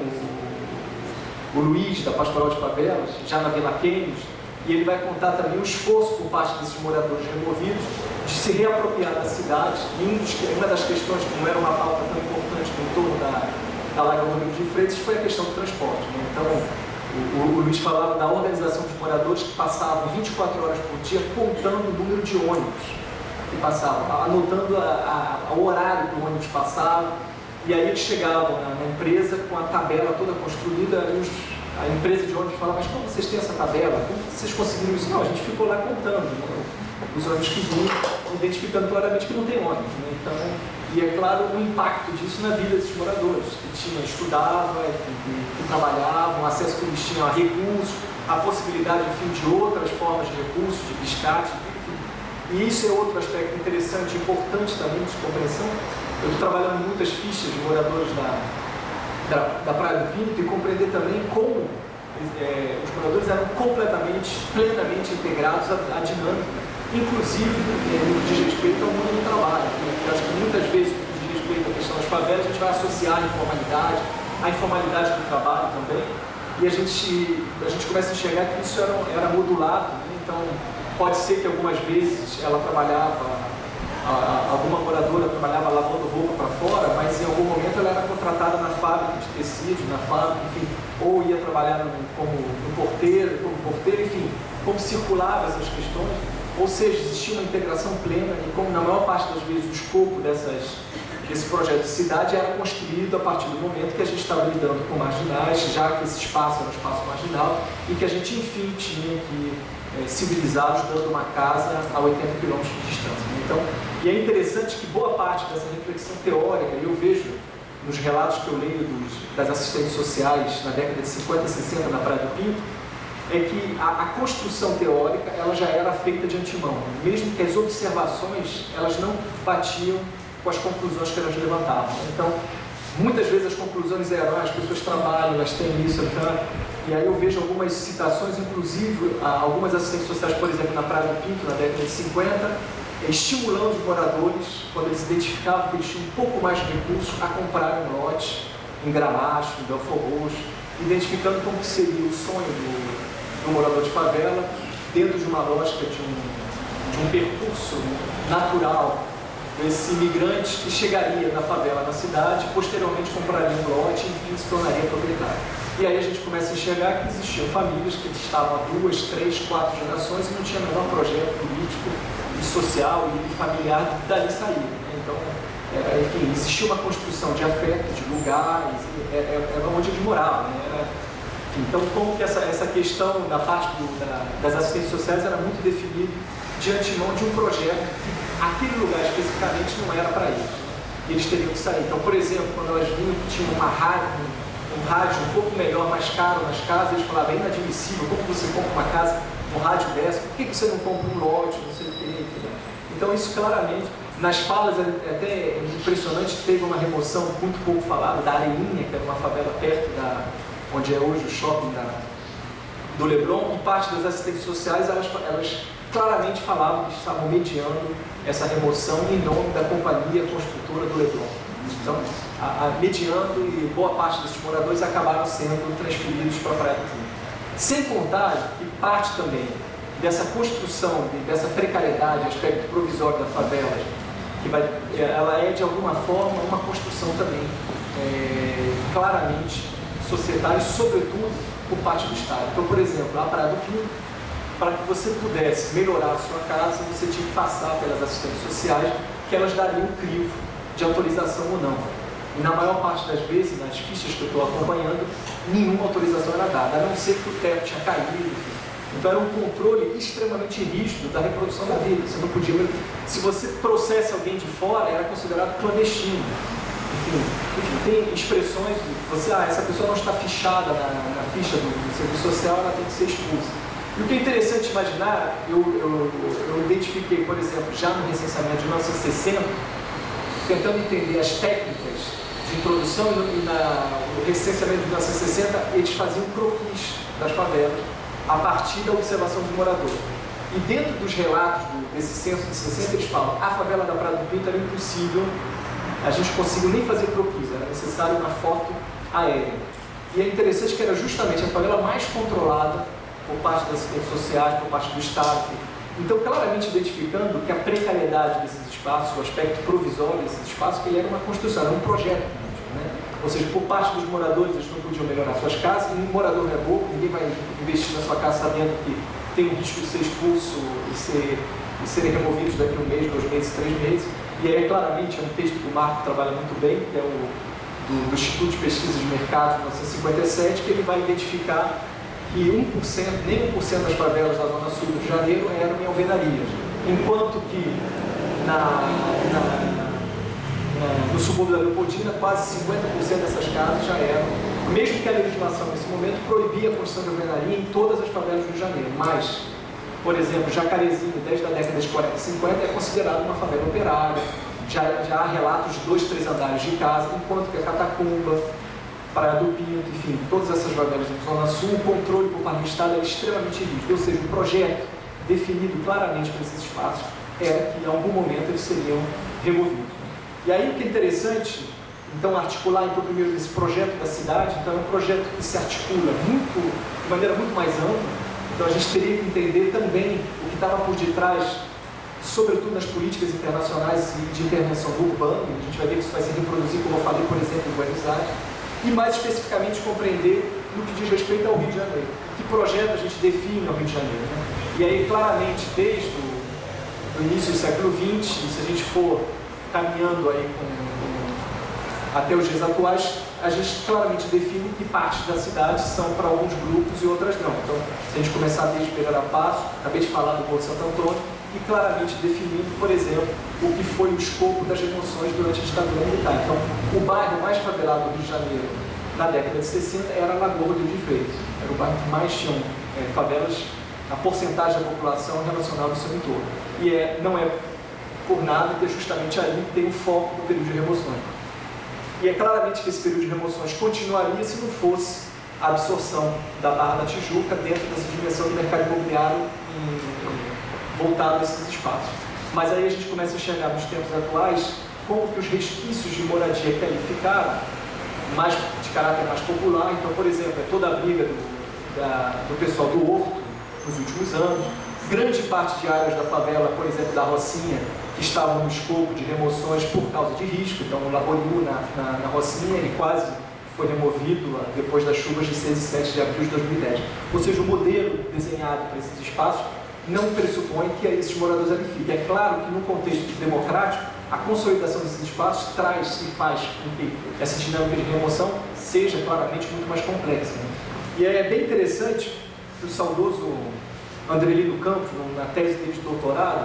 S3: o, o Luiz, da Pastoral de Favelas, já na Vila Quênios, e ele vai contar também o esforço por parte desses moradores removidos de se reapropriar da cidade. E um dos, uma das questões que não era uma pauta tão importante no entorno da, da Lagoa Rodrigo de Freitas foi a questão do transporte. Né? Então, o, o Luiz falava da organização dos moradores que passavam vinte e quatro horas por dia contando o número de ônibus que passavam, anotando a, a, o horário que o ônibus passava, e aí eles chegavam na, na empresa com a tabela toda construída, e os, a empresa de ônibus falava, mas como vocês têm essa tabela? Como vocês conseguiram isso? Não, a gente ficou lá contando, né? Os ônibus que vinham, identificando claramente que não tem ônibus. Né? Então, e é claro o impacto disso na vida desses moradores, que tinham, estudavam, que, que trabalhavam, acesso que eles tinham a recursos, a possibilidade, enfim, de outras formas de recursos, de biscate, enfim. E isso é outro aspecto interessante, importante também de compreensão. Eu estou trabalhando muitas fichas de moradores da, da, da Praia do Pinto e compreender também como é, os moradores eram completamente, plenamente integrados à, à dinâmica, inclusive no que diz respeito ao mundo do trabalho. Eu acho que muitas vezes, no que diz respeito à questão das favelas, a gente vai associar a informalidade, a informalidade do trabalho também, e a gente, a gente começa a enxergar que isso era, era modulado. Né? Então, pode ser que algumas vezes ela trabalhava, a, alguma moradora trabalhava lavando roupa para fora, mas em algum momento ela era contratada na fábrica de tecidos, na fábrica, enfim, ou ia trabalhar no, como no porteiro, como porteiro, enfim, como circulava essas questões. Ou seja, existia uma integração plena e, como na maior parte das vezes o escopo dessas, desse projeto de cidade era construído a partir do momento que a gente estava lidando com marginais, já que esse espaço era um espaço marginal e que a gente, enfim, tinha que é, civilizá-los dando uma casa a oitenta quilômetros de distância. Então, e é interessante que boa parte dessa reflexão teórica, e eu vejo nos relatos que eu leio dos, das assistentes sociais na década de cinquenta e sessenta na Praia do Pinto, é que a, a construção teórica ela já era feita de antemão, mesmo que as observações elas não batiam com as conclusões que elas levantavam. Então, muitas vezes as conclusões eram, ah, as pessoas trabalham, elas têm isso, então, e aí eu vejo algumas citações, inclusive algumas assistentes sociais, por exemplo, na Praia do Pinto, na década de cinquenta, estimulando os moradores, quando eles identificavam que eles tinham um pouco mais de recursos, a comprarem um lote em Gramacho, em Belfor Roxo, identificando como seria o sonho do do morador de favela, dentro de uma lógica de um, de um percurso natural desse imigrante que chegaria na favela, na cidade, posteriormente compraria um lote e, enfim, se tornaria proprietário. E aí a gente começa a enxergar que existiam famílias que estavam há duas, três, quatro gerações e não tinha o menor projeto político e social e familiar dali sair. Né? Então, é, enfim, existia uma construção de afeto, de lugares, era é, é onde eles moravam. Né? Era, então, como que essa, essa questão da parte do, da, das assistentes sociais era muito definida de antemão de um projeto que aquele lugar especificamente não era para eles. Né? Eles teriam que sair. Então, por exemplo, quando elas vinham que tinha uma rádio, um, um rádio um pouco melhor, mais caro nas casas, eles falavam, é inadmissível, como você compra uma casa, um rádio dessa, por que você não compra um lote, não sei o quê, entendeu? Então isso claramente, nas falas é até impressionante, teve uma remoção muito pouco falada da Areinha, que era uma favela perto da onde é hoje o shopping da, do Leblon, e parte das assistentes sociais, elas, elas claramente falavam que estavam mediando essa remoção em nome da companhia construtora do Leblon. Então, a, a, mediando, e boa parte desses moradores acabaram sendo transferidos para a Praia do Fundo. Sem contar que parte também dessa construção, dessa precariedade, aspecto provisório da favela, que vai, ela é de alguma forma uma construção também é, claramente societária, e sobretudo por parte do Estado. Então, por exemplo, a Praia do Fundo, para que você pudesse melhorar a sua casa, você tinha que passar pelas assistentes sociais, que elas dariam um crivo de autorização ou não. E na maior parte das vezes, nas fichas que eu estou acompanhando, nenhuma autorização era dada, a não ser que o teto tinha caído. Enfim. Então era um controle extremamente rígido da reprodução da vida. Você não podia... Se você trouxesse alguém de fora, era considerado clandestino. Enfim, enfim tem expressões de você, ah, essa pessoa não está fichada na, na ficha do, do serviço social, ela tem que ser expulsa. E o que é interessante imaginar, eu, eu, eu identifiquei, por exemplo, já no recenseamento de mil novecentos e sessenta, tentando entender as técnicas de introdução, e na, no recenseamento de mil novecentos e sessenta eles faziam croquis das favelas a partir da observação do morador. E dentro dos relatos do, desse censo de sessenta, eles falam a favela da Praia do Pinto era impossível, a gente conseguiu nem fazer croquis, era necessário uma foto aérea. E é interessante que era justamente a favela mais controlada por parte das assistentes sociais, por parte do Estado. Então, claramente identificando que a precariedade desses espaços, o aspecto provisório desses espaços, que ele era uma construção, era um projeto político, né? Ou seja, por parte dos moradores, eles não podiam melhorar suas casas, e um morador não é bobo, ninguém vai investir na sua casa sabendo que tem o risco de ser expulso e, ser, e serem removidos daqui a um mês, dois meses, três meses. E aí, claramente, é um texto que o Marco trabalha muito bem, que é o do, do Instituto de Pesquisa de Mercado, de mil novecentos e cinquenta e sete, que ele vai identificar que um por cento, nem um por cento das favelas da Zona Sul do Rio de Janeiro eram em alvenarias, enquanto que na, na, na, no subúrbio da Leopoldina, quase cinquenta por cento dessas casas já eram, mesmo que a legislação nesse momento proibia a construção de alvenaria em todas as favelas do Rio de Janeiro, mas, por exemplo, Jacarezinho, desde a década de quarenta e cinquenta, é considerado uma favela operária, já, já há relatos de dois, três andares de casa, enquanto que a Catacumba, Praia do Pinto, enfim, todas essas favelas da Zona Sul, o controle por parte do Estado era extremamente rígido, ou seja, o projeto definido claramente para esses espaços era que em algum momento eles seriam removidos. E aí o que é interessante, então, articular então primeiro esse projeto da cidade, então é um projeto que se articula muito, de maneira muito mais ampla, então a gente teria que entender também o que estava por detrás, sobretudo nas políticas internacionais e de intervenção do urbano, a gente vai ver que isso vai se reproduzir, como eu falei, por exemplo, em Buenos Aires, e mais especificamente compreender no que diz respeito ao Rio de Janeiro. Que projeto a gente define ao Rio de Janeiro, né? E aí, claramente, desde o início do século vinte, se a gente for caminhando aí com, com, até os dias atuais, a gente claramente define que partes da cidade são para alguns grupos e outras não. Então, se a gente começar desde Pereira Passo, acabei de falar do Morro de Santo Antônio, e claramente definindo, por exemplo, o que foi o escopo das remoções durante a ditadura militar. Então, o bairro mais favelado do Rio de Janeiro, na década de sessenta, era a Lagoa do Rio de Freitas. Era o bairro que mais tinha é, favelas, a porcentagem da população relacionada ao seu entorno. E é, não é por nada que é justamente ali que tem o foco do período de remoções. E é claramente que esse período de remoções continuaria se não fosse a absorção da Barra da Tijuca dentro dessa dimensão do mercado imobiliário em, voltado a esses espaços. Mas aí a gente começa a chegar nos tempos atuais como que os resquícios de moradia que ali ficaram, mais, de caráter mais popular, então, por exemplo, é toda a briga do, da, do pessoal do Horto nos últimos anos, grande parte de áreas da favela, por exemplo, da Rocinha, que estavam no escopo de remoções por causa de risco, então o Laboriu na, na, na Rocinha, ele quase foi removido depois das chuvas de seis e sete de abril de dois mil e dez. Ou seja, o modelo desenhado para esses espaços não pressupõe que esses moradores ali fiquem. É claro que no contexto democrático, a consolidação desses espaços traz e faz com que essa dinâmica de remoção seja claramente muito mais complexa. Né? E é bem interessante que o saudoso Andrelino Campos, na tese dele de doutorado,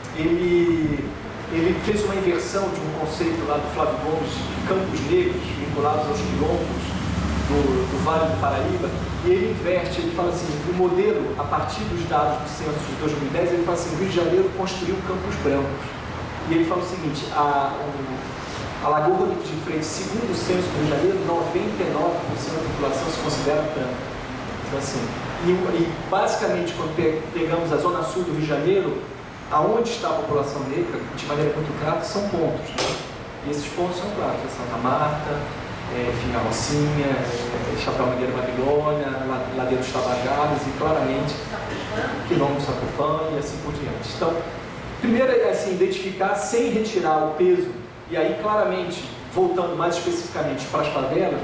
S3: ele, ele fez uma inversão de um conceito lá do Flávio Gomes de campos negros vinculados aos quilombos, do, do Vale do Paraíba, e ele inverte, ele fala assim, o modelo, a partir dos dados do censo de dois mil e dez, ele fala assim, o Rio de Janeiro construiu Campos Brancos. E ele fala o seguinte, a, a Lagoa Rodrigues de Freitas, segundo o censo do Rio de Janeiro, noventa e nove por cento da população se considera branca. Então, assim, e, e basicamente, quando pe, pegamos a zona sul do Rio de Janeiro, aonde está a população negra, de maneira muito clara, são pontos. Né? E esses pontos são claros, é Santa Marta, é, Fina Rocinha, é, Chapéu Madeira Babilônia, Ladeira dos Tabajara e claramente Quilombo Sacopã e assim por diante. Então, primeiro é assim, identificar sem retirar o peso, e aí claramente, voltando mais especificamente para as favelas,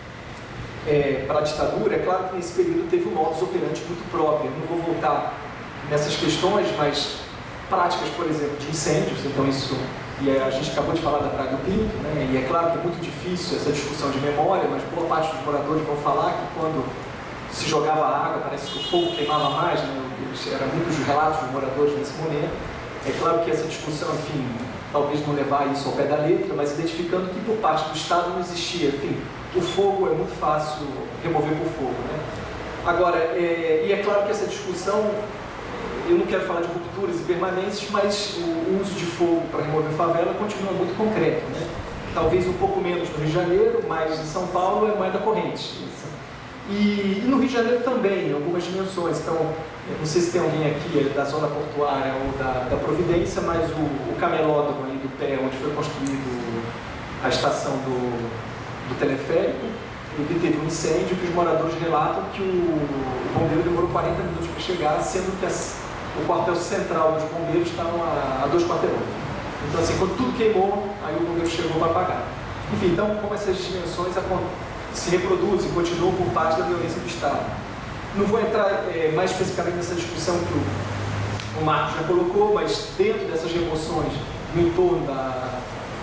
S3: é, para a ditadura, é claro que nesse período teve um modus operandi muito próprio. Eu não vou voltar nessas questões, mas práticas, por exemplo, de incêndios, então isso, e a gente acabou de falar da Praga do Pinto, né, e é claro que é muito difícil essa discussão de memória, mas boa parte dos moradores vão falar que quando se jogava água, parece que o fogo queimava mais, né, eram muitos os relatos dos moradores nesse momento. É claro que essa discussão, enfim, talvez não levar isso ao pé da letra, mas identificando que por parte do Estado não existia, enfim, o fogo é muito fácil remover por fogo, né? Agora, é, e é claro que essa discussão, eu não quero falar de rupturas e permanências, mas o uso de fogo para remover favela continua muito concreto, né? Talvez um pouco menos no Rio de Janeiro, mas em São Paulo é mais da corrente. E, e no Rio de Janeiro também, em algumas dimensões. Então, eu não sei se tem alguém aqui da zona portuária ou da, da Providência, mas o, o camelódromo aí do pé, onde foi construído a estação do, do teleférico, ele teve um incêndio que os moradores relatam que o, o bombeiro demorou quarenta minutos para chegar, sendo que as, o quartel central dos bombeiros estava a, a dois quarteirões. Então, assim, quando tudo queimou, aí o bombeiro chegou para apagar. Enfim, então, como essas dimensões se reproduzem e continuam por parte da violência do Estado. Não vou entrar é, mais especificamente nessa discussão que o, o Marcos já colocou, mas dentro dessas remoções no entorno da,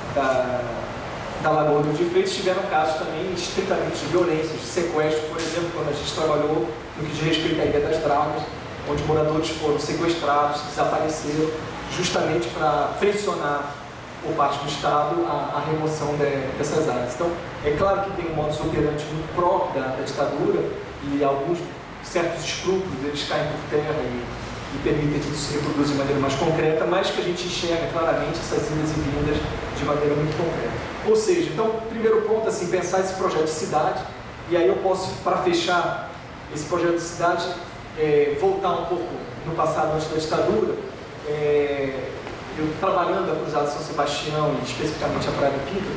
S3: da, da Lagoa do Rio de Freitas tiveram casos também estritamente de violência, de sequestro, por exemplo, quando a gente trabalhou no que diz respeito à Ilha das Dragas, onde moradores foram sequestrados, desapareceram, justamente para pressionar por parte do Estado a, a remoção de, dessas áreas. Então, é claro que tem um modus operandi muito próprio da, da ditadura e alguns certos escrúpulos, eles caem por terra e, e permitem que isso se reproduza de maneira mais concreta, mas que a gente enxerga claramente essas idas e vindas de maneira muito concreta. Ou seja, então, primeiro ponto, assim, pensar esse projeto de cidade, e aí eu posso, para fechar esse projeto de cidade, é, voltar um pouco no passado antes da ditadura. É, eu trabalhando a Cruzada São Sebastião e especificamente a Praia do Pinto,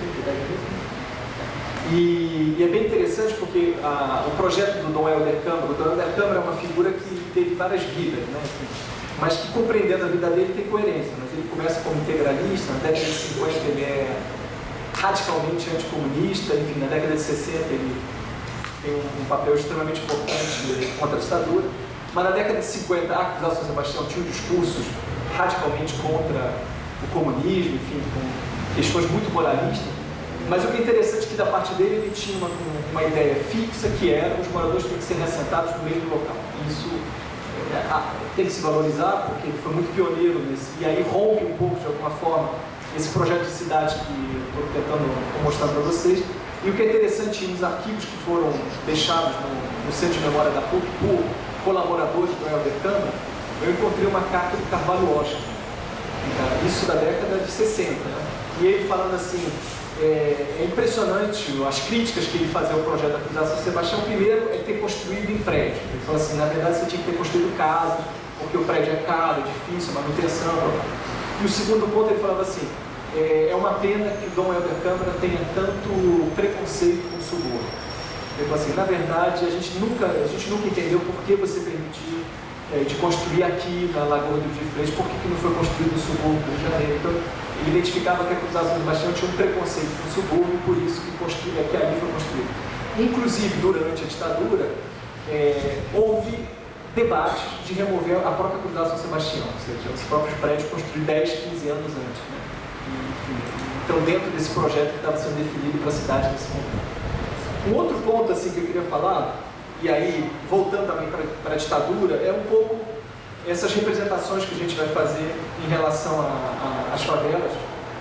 S3: e, e é bem interessante porque a, o projeto do Dom Helder Câmara, o Dom Helder Câmara é uma figura que teve várias vidas, né, mas que compreendendo a vida dele tem coerência. Mas ele começa como integralista, na década de cinquenta ele é radicalmente anticomunista, enfim, na década de sessenta ele tem um, um papel extremamente importante contra a ditadura, mas na década de cinquenta a Cruzada São Sebastião tinha discursos radicalmente contra o comunismo, enfim, com questões muito moralistas, mas o que é interessante é que da parte dele ele tinha uma, uma ideia fixa que era os moradores têm que ser reassentados no meio do local. Isso é, tem que se valorizar porque ele foi muito pioneiro nesse, e aí rompe um pouco de alguma forma esse projeto de cidade que estou tentando mostrar para vocês. E o que é interessante nos arquivos que foram deixados no, no Centro de Memória da P U C por colaboradores do Helder Câmara, eu encontrei uma carta do Carvalho Oscar, isso da década de sessenta, né? E ele falando assim, é, é impressionante as críticas que ele fazia ao projeto da Cruzada São Sebastião. Primeiro é ter construído em prédio. Ele falou assim, na verdade você tinha que ter construído casa, porque o prédio é caro, é difícil, manutenção. E o segundo ponto ele falava assim, é, é uma pena que o Dom Helder Câmara tenha tanto preconceito com o subúrbio. Ele falou assim, na verdade a gente nunca, a gente nunca entendeu por que você permitiu de construir aqui na Lagoa do Rio de Freitas, por que, que não foi construído no subúrbio do Rio de Janeiro? Então, ele identificava que a Cruzada São Sebastião tinha um preconceito com o subúrbio, por isso que, construí, que ali foi construído. Inclusive, durante a ditadura, é, houve debate de remover a própria Cruzada São Sebastião, ou seja, os próprios prédios construídos dez, quinze anos antes. Né? E, enfim, então, dentro desse projeto que estava sendo definido para a cidade nesse momento. Um outro ponto assim, que eu queria falar, e aí, voltando também para a ditadura, é um pouco essas representações que a gente vai fazer em relação às favelas.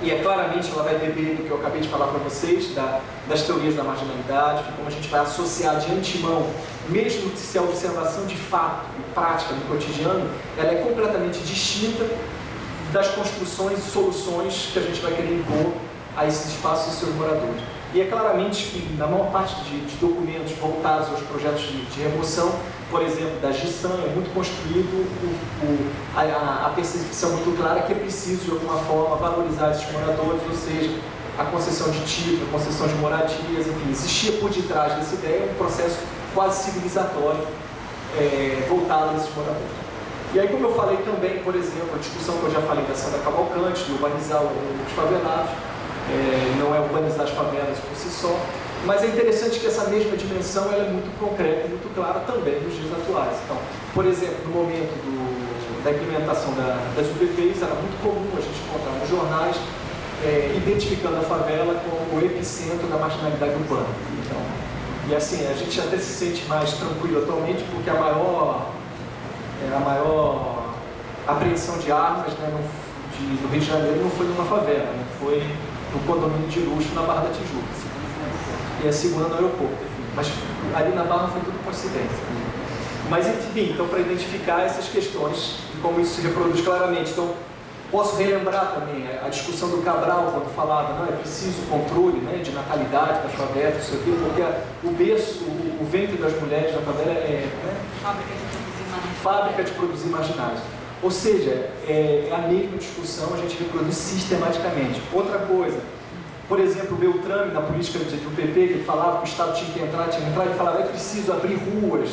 S3: E é claramente ela vai beber do que eu acabei de falar para vocês, da, das teorias da marginalidade, de como a gente vai associar de antemão, mesmo se a observação de fato e prática no cotidiano, ela é completamente distinta das construções e soluções que a gente vai querer impor a esses espaços e seus moradores. E é claramente que, na maior parte de, de documentos voltados aos projetos de, de remoção, por exemplo, da GISAM, é muito construído o, o, a, a percepção muito clara que é preciso, de alguma forma, valorizar esses moradores, ou seja, a concessão de título, a concessão de moradias, enfim, existia por detrás dessa ideia um processo quase civilizatório é, voltado a esses moradores. E aí, como eu falei também, por exemplo, a discussão que eu já falei da Sandra Cavalcante, de urbanizar os favelados, é, não é urbanizar as favelas por si só, mas é interessante que essa mesma dimensão ela é muito concreta e muito clara também nos dias atuais. Então, por exemplo, no momento do, da implementação da, das U P Ps, era muito comum a gente encontrar nos jornais é, identificando a favela como o epicentro da marginalidade urbana. Então, e assim, a gente até se sente mais tranquilo atualmente porque a maior, é, a maior apreensão de armas, né, no, de, do Rio de Janeiro não foi numa favela, né, foi no condomínio de luxo na Barra da Tijuca. E a segunda no aeroporto, enfim. Mas ali na Barra foi tudo coincidência. Mas enfim, então para identificar essas questões e como isso se reproduz claramente. Então, posso relembrar também a discussão do Cabral, quando falava, não, é preciso controle, né, de natalidade das favelas, isso aqui, porque o berço, o, o ventre das mulheres da favela é, né,
S4: fábrica de produzir marginais.
S3: Fábrica de produzir marginais. Ou seja, é, é a mesma discussão, a gente reproduz sistematicamente. Outra coisa, por exemplo, o Beltrame, na política do P P, que ele falava que o Estado tinha que entrar, tinha que entrar, ele falava, é preciso abrir ruas,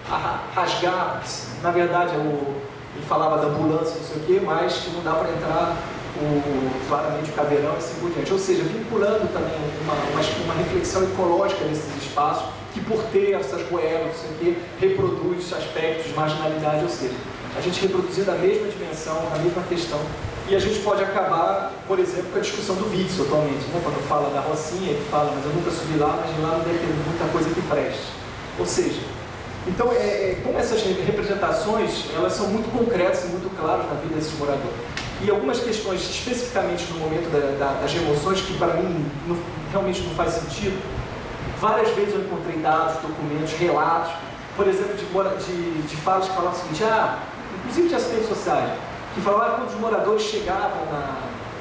S3: rasgar, na verdade, o, ele falava da ambulância, não sei o quê, mas que não dá para entrar o, claramente o caveirão e assim por diante. Ou seja, vinculando também uma, uma, uma reflexão ecológica nesses espaços, que por ter essas goelas, não sei o quê, reproduz aspectos de marginalidade, ou seja, a gente reproduzindo a mesma dimensão, a mesma questão. E a gente pode acabar, por exemplo, com a discussão do Witzel atualmente, né? Quando fala da Rocinha, ele fala, mas eu nunca subi lá, mas de lá não deve ter muita coisa que preste. Ou seja, então, é, é, como essas representações, elas são muito concretas e muito claras na vida desses moradores. E algumas questões, especificamente no momento da, da, das remoções, que para mim não, realmente não faz sentido, várias vezes eu encontrei dados, documentos, relatos, por exemplo, de, de, de falas que falavam o seguinte, ah, inclusive de assistentes sociais, que falavam que quando os moradores chegavam na,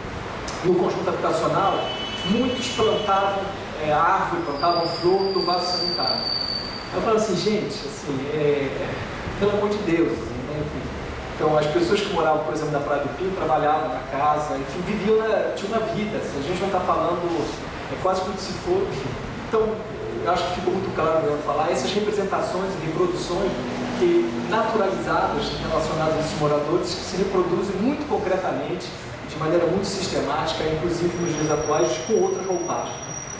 S3: no conjunto habitacional, muitos plantavam é, árvore, plantavam flor no vaso sanitário. Eu falo assim, gente, assim, é, é, pelo amor de Deus, assim, né? Enfim, então as pessoas que moravam, por exemplo, na Praia do Pio, trabalhavam na casa, enfim, viviam, na, tinham uma vida, assim, a gente não está falando, é quase como se for, enfim. Então, eu acho que ficou muito claro eu falar, essas representações e reproduções que, naturalizadas, relacionadas a esses moradores, que se reproduzem muito concretamente, de maneira muito sistemática, inclusive nos dias atuais, com outras roupagens.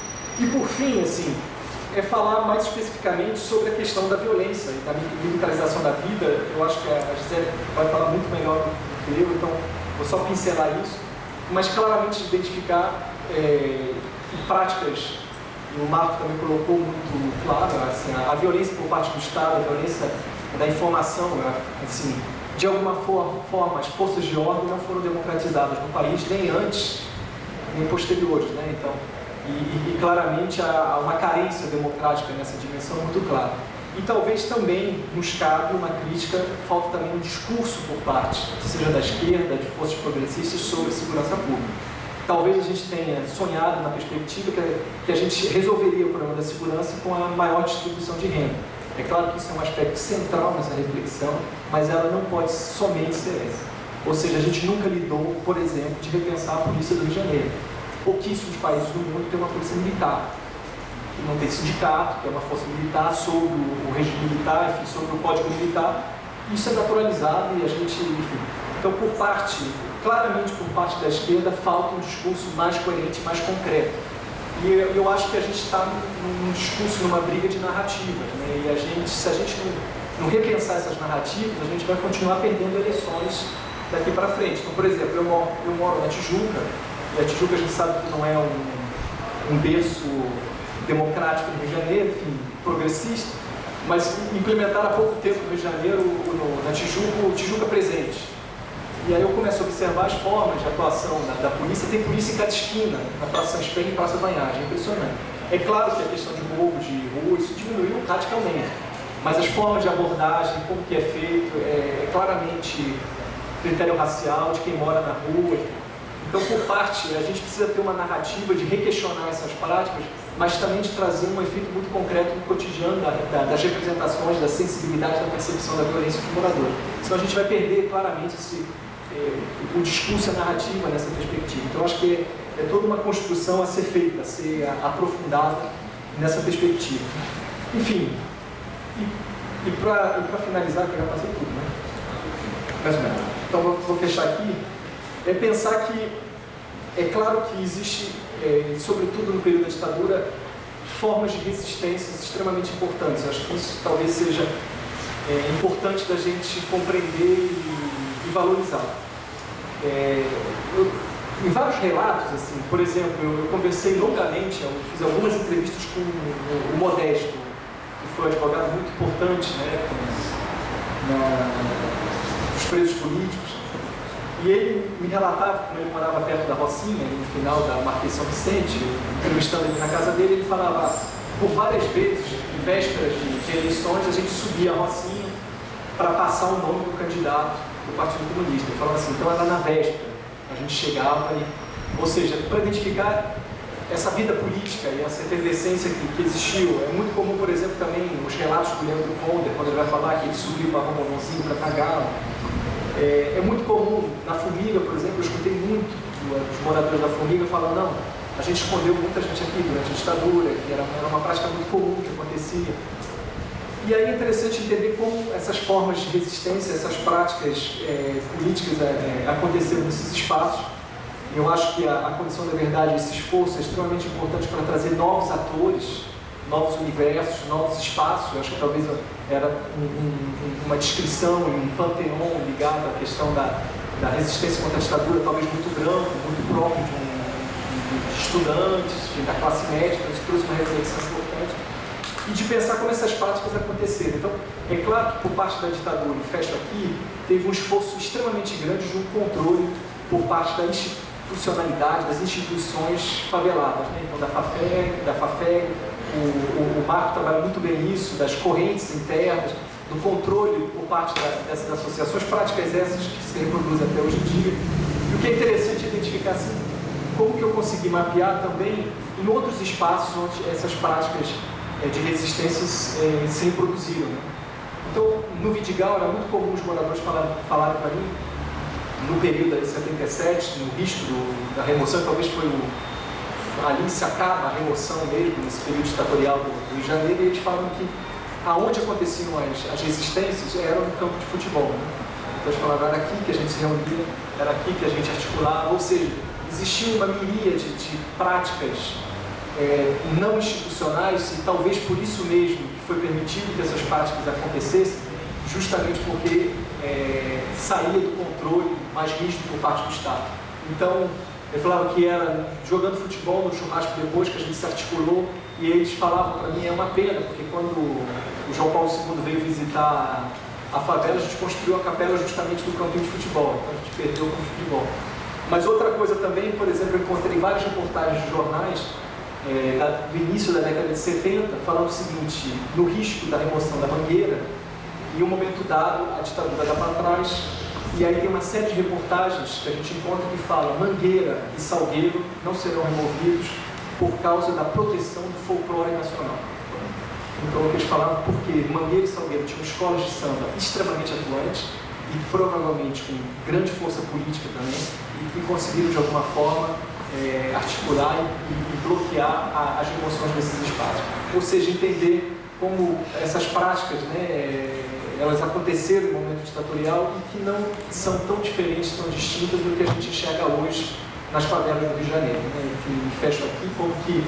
S3: E por fim, assim, é falar mais especificamente sobre a questão da violência e da militarização da vida. Eu acho que a Gisele vai falar muito melhor do que eu, então vou só pincelar isso, mas claramente identificar é, práticas, e o Marco também colocou muito claro, assim, a, a violência por parte do Estado, a violência da informação, assim, de alguma for, forma as forças de ordem não foram democratizadas no país, nem antes, nem posteriores, né? Então, E, e, e claramente há uma carência democrática nessa dimensão muito clara. E talvez também nos cabe uma crítica, falta também um discurso por parte, seja da esquerda, de forças progressistas, sobre segurança pública. Talvez a gente tenha sonhado na perspectiva que, que a gente resolveria o problema da segurança com a maior distribuição de renda. É claro que isso é um aspecto central nessa reflexão, mas ela não pode somente ser essa. Ou seja, a gente nunca lidou, por exemplo, de repensar a polícia do Rio de Janeiro. Pouquíssimos países do mundo têm uma polícia militar, que não tem sindicato, que é uma força militar, sobre o regime militar, enfim, sobre o código militar. Isso é naturalizado e a gente, enfim. Então, por parte, claramente por parte da esquerda, falta um discurso mais coerente, mais concreto. E eu, eu acho que a gente está num, num discurso, numa briga de narrativas, né? E a gente, se a gente não, não repensar essas narrativas, a gente vai continuar perdendo eleições daqui para frente. Então, por exemplo, eu moro, eu moro na Tijuca, e a Tijuca a gente sabe que não é um, um berço democrático no Rio de Janeiro, enfim, progressista, mas implementaram há pouco tempo no Rio de Janeiro, no, na Tijuca, o Tijuca Presente. E aí eu começo a observar as formas de atuação da, da polícia. Tem polícia em cada esquina, na Praça Espanha e Praça Banhagem, é impressionante. É claro que a questão de roubo de rua, isso diminuiu radicalmente, mas as formas de abordagem, como que é feito, é, é claramente critério racial de quem mora na rua. Então, por parte, a gente precisa ter uma narrativa de requestionar essas práticas, mas também de trazer um efeito muito concreto no cotidiano da, da, das representações, da sensibilidade, da percepção da violência dos moradores. Senão a gente vai perder claramente esse, é, o discurso e a narrativa nessa perspectiva. Então, eu acho que é, é toda uma construção a ser feita, a ser aprofundada nessa perspectiva. Enfim, e, e para finalizar, que eu já passei tudo, né? Mais ou menos. Então, vou, vou fechar aqui. É pensar que, é claro que existe, é, sobretudo no período da ditadura, formas de resistências extremamente importantes. Eu acho que isso talvez seja é, importante da gente compreender e, e valorizar. É, eu, em vários relatos, assim, por exemplo, eu, eu conversei longamente, eu fiz algumas entrevistas com o, o Modesto, que foi um advogado muito importante, né, na, nos presos políticos. E ele me relatava, como ele morava perto da Rocinha, no final da Marquês São Vicente, entrevistando ele na casa dele, ele falava, por várias vezes, em vésperas de, de eleições, a gente subia a Rocinha para passar o nome do candidato do Partido Comunista. Ele falava assim, então era na véspera, a gente chegava e... Ou seja, para identificar essa vida política e essa efervescência que, que existiu. É muito comum, por exemplo, também os relatos do Leandro Conder, quando ele vai falar que ele subiu para o Bombonzinho para Cagalo. É, é muito comum, na Formiga, por exemplo, eu escutei muito dos moradores da Formiga falando, não, a gente escondeu muita gente aqui durante a ditadura, que era, era uma prática muito comum que acontecia. E aí é interessante entender como essas formas de resistência, essas práticas é, políticas é, aconteceram nesses espaços. Eu acho que a, a condição da verdade, esse esforço é extremamente importante para trazer novos atores, novos universos, novos espaços. Eu acho que talvez era um, um, uma descrição e um panteão ligado à questão da, da resistência contra a ditadura, talvez muito branco, muito próprio de, um, de estudantes, de, da classe média. Então isso trouxe uma reflexão importante. E de pensar como essas práticas aconteceram. Então, é claro que por parte da ditadura, e fecho aqui, teve um esforço extremamente grande de um controle por parte da institucionalidade, das instituições faveladas, né? Então, da FAFEG, da FAFEG, o, o, o Marco trabalha muito bem isso, das correntes internas, do controle por parte da, dessas associações, práticas essas que se reproduzem até hoje em dia. E o que é interessante é identificar assim, como que eu consegui mapear também em outros espaços onde essas práticas é, de resistências é, se reproduziram. Né? Então, no Vidigal era muito comum os moradores falarem, falarem para mim, no período de setenta e sete, no risco do, da remoção, talvez foi o, ali se acaba a remoção mesmo, nesse período ditatorial do, do Rio de Janeiro, e eles falam que aonde aconteciam as, as resistências era no campo de futebol. Né? Então eles falavam, era aqui que a gente se reunia, era aqui que a gente articulava, ou seja, existia uma miríade de práticas é, não institucionais, e talvez por isso mesmo que foi permitido que essas práticas acontecessem, justamente porque é, saía do controle mais rígido por parte do Estado. Então, eu falava que era jogando futebol no churrasco depois que a gente se articulou, e eles falavam para mim, é uma pena, porque quando o João Paulo segundo veio visitar a favela, a gente construiu a capela justamente do campinho de futebol, então a gente perdeu o campo de futebol. Mas outra coisa também, por exemplo, eu encontrei várias reportagens de jornais é, da, do início da década de setenta, falando o seguinte, no risco da remoção da Mangueira, e um momento dado, a ditadura dá para trás, e aí tem uma série de reportagens que a gente encontra que fala Mangueira e Salgueiro não serão removidos por causa da proteção do folclore nacional. Então, o que eles falavam, porque Mangueira e Salgueiro tinham escolas de samba extremamente atuantes e provavelmente com grande força política também, e que conseguiram de alguma forma é, articular e, e bloquear a, as remoções desses espaços. Ou seja, entender como essas práticas, né, elas aconteceram no momento ditatorial e que não são tão diferentes, tão distintas do que a gente enxerga hoje nas favelas do Rio de Janeiro. Né? Enfim, fecho aqui como que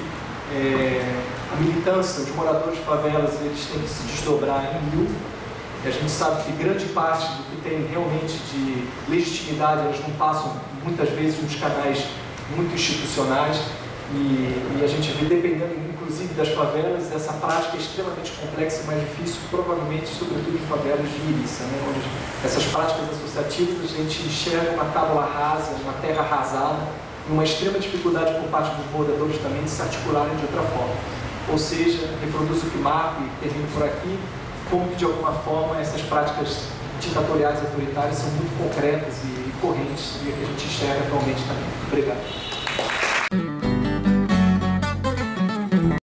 S3: é, a militância, os moradores de favelas, eles têm que se desdobrar em mil. E a gente sabe que grande parte do que tem realmente de legitimidade, elas não passam muitas vezes nos canais muito institucionais, e, e a gente vê, dependendo inclusive, das favelas, essa prática é extremamente complexa e mais difícil, provavelmente, sobretudo em favelas de milícia, né, onde essas práticas associativas a gente enxerga uma tábua rasa, uma terra arrasada, e uma extrema dificuldade por parte dos moradores também de se articularem de outra forma. Ou seja, reproduzo o que marco e termino por aqui, como que de alguma forma essas práticas ditatoriais e autoritárias são muito concretas e correntes e que a gente enxerga atualmente também. Obrigado.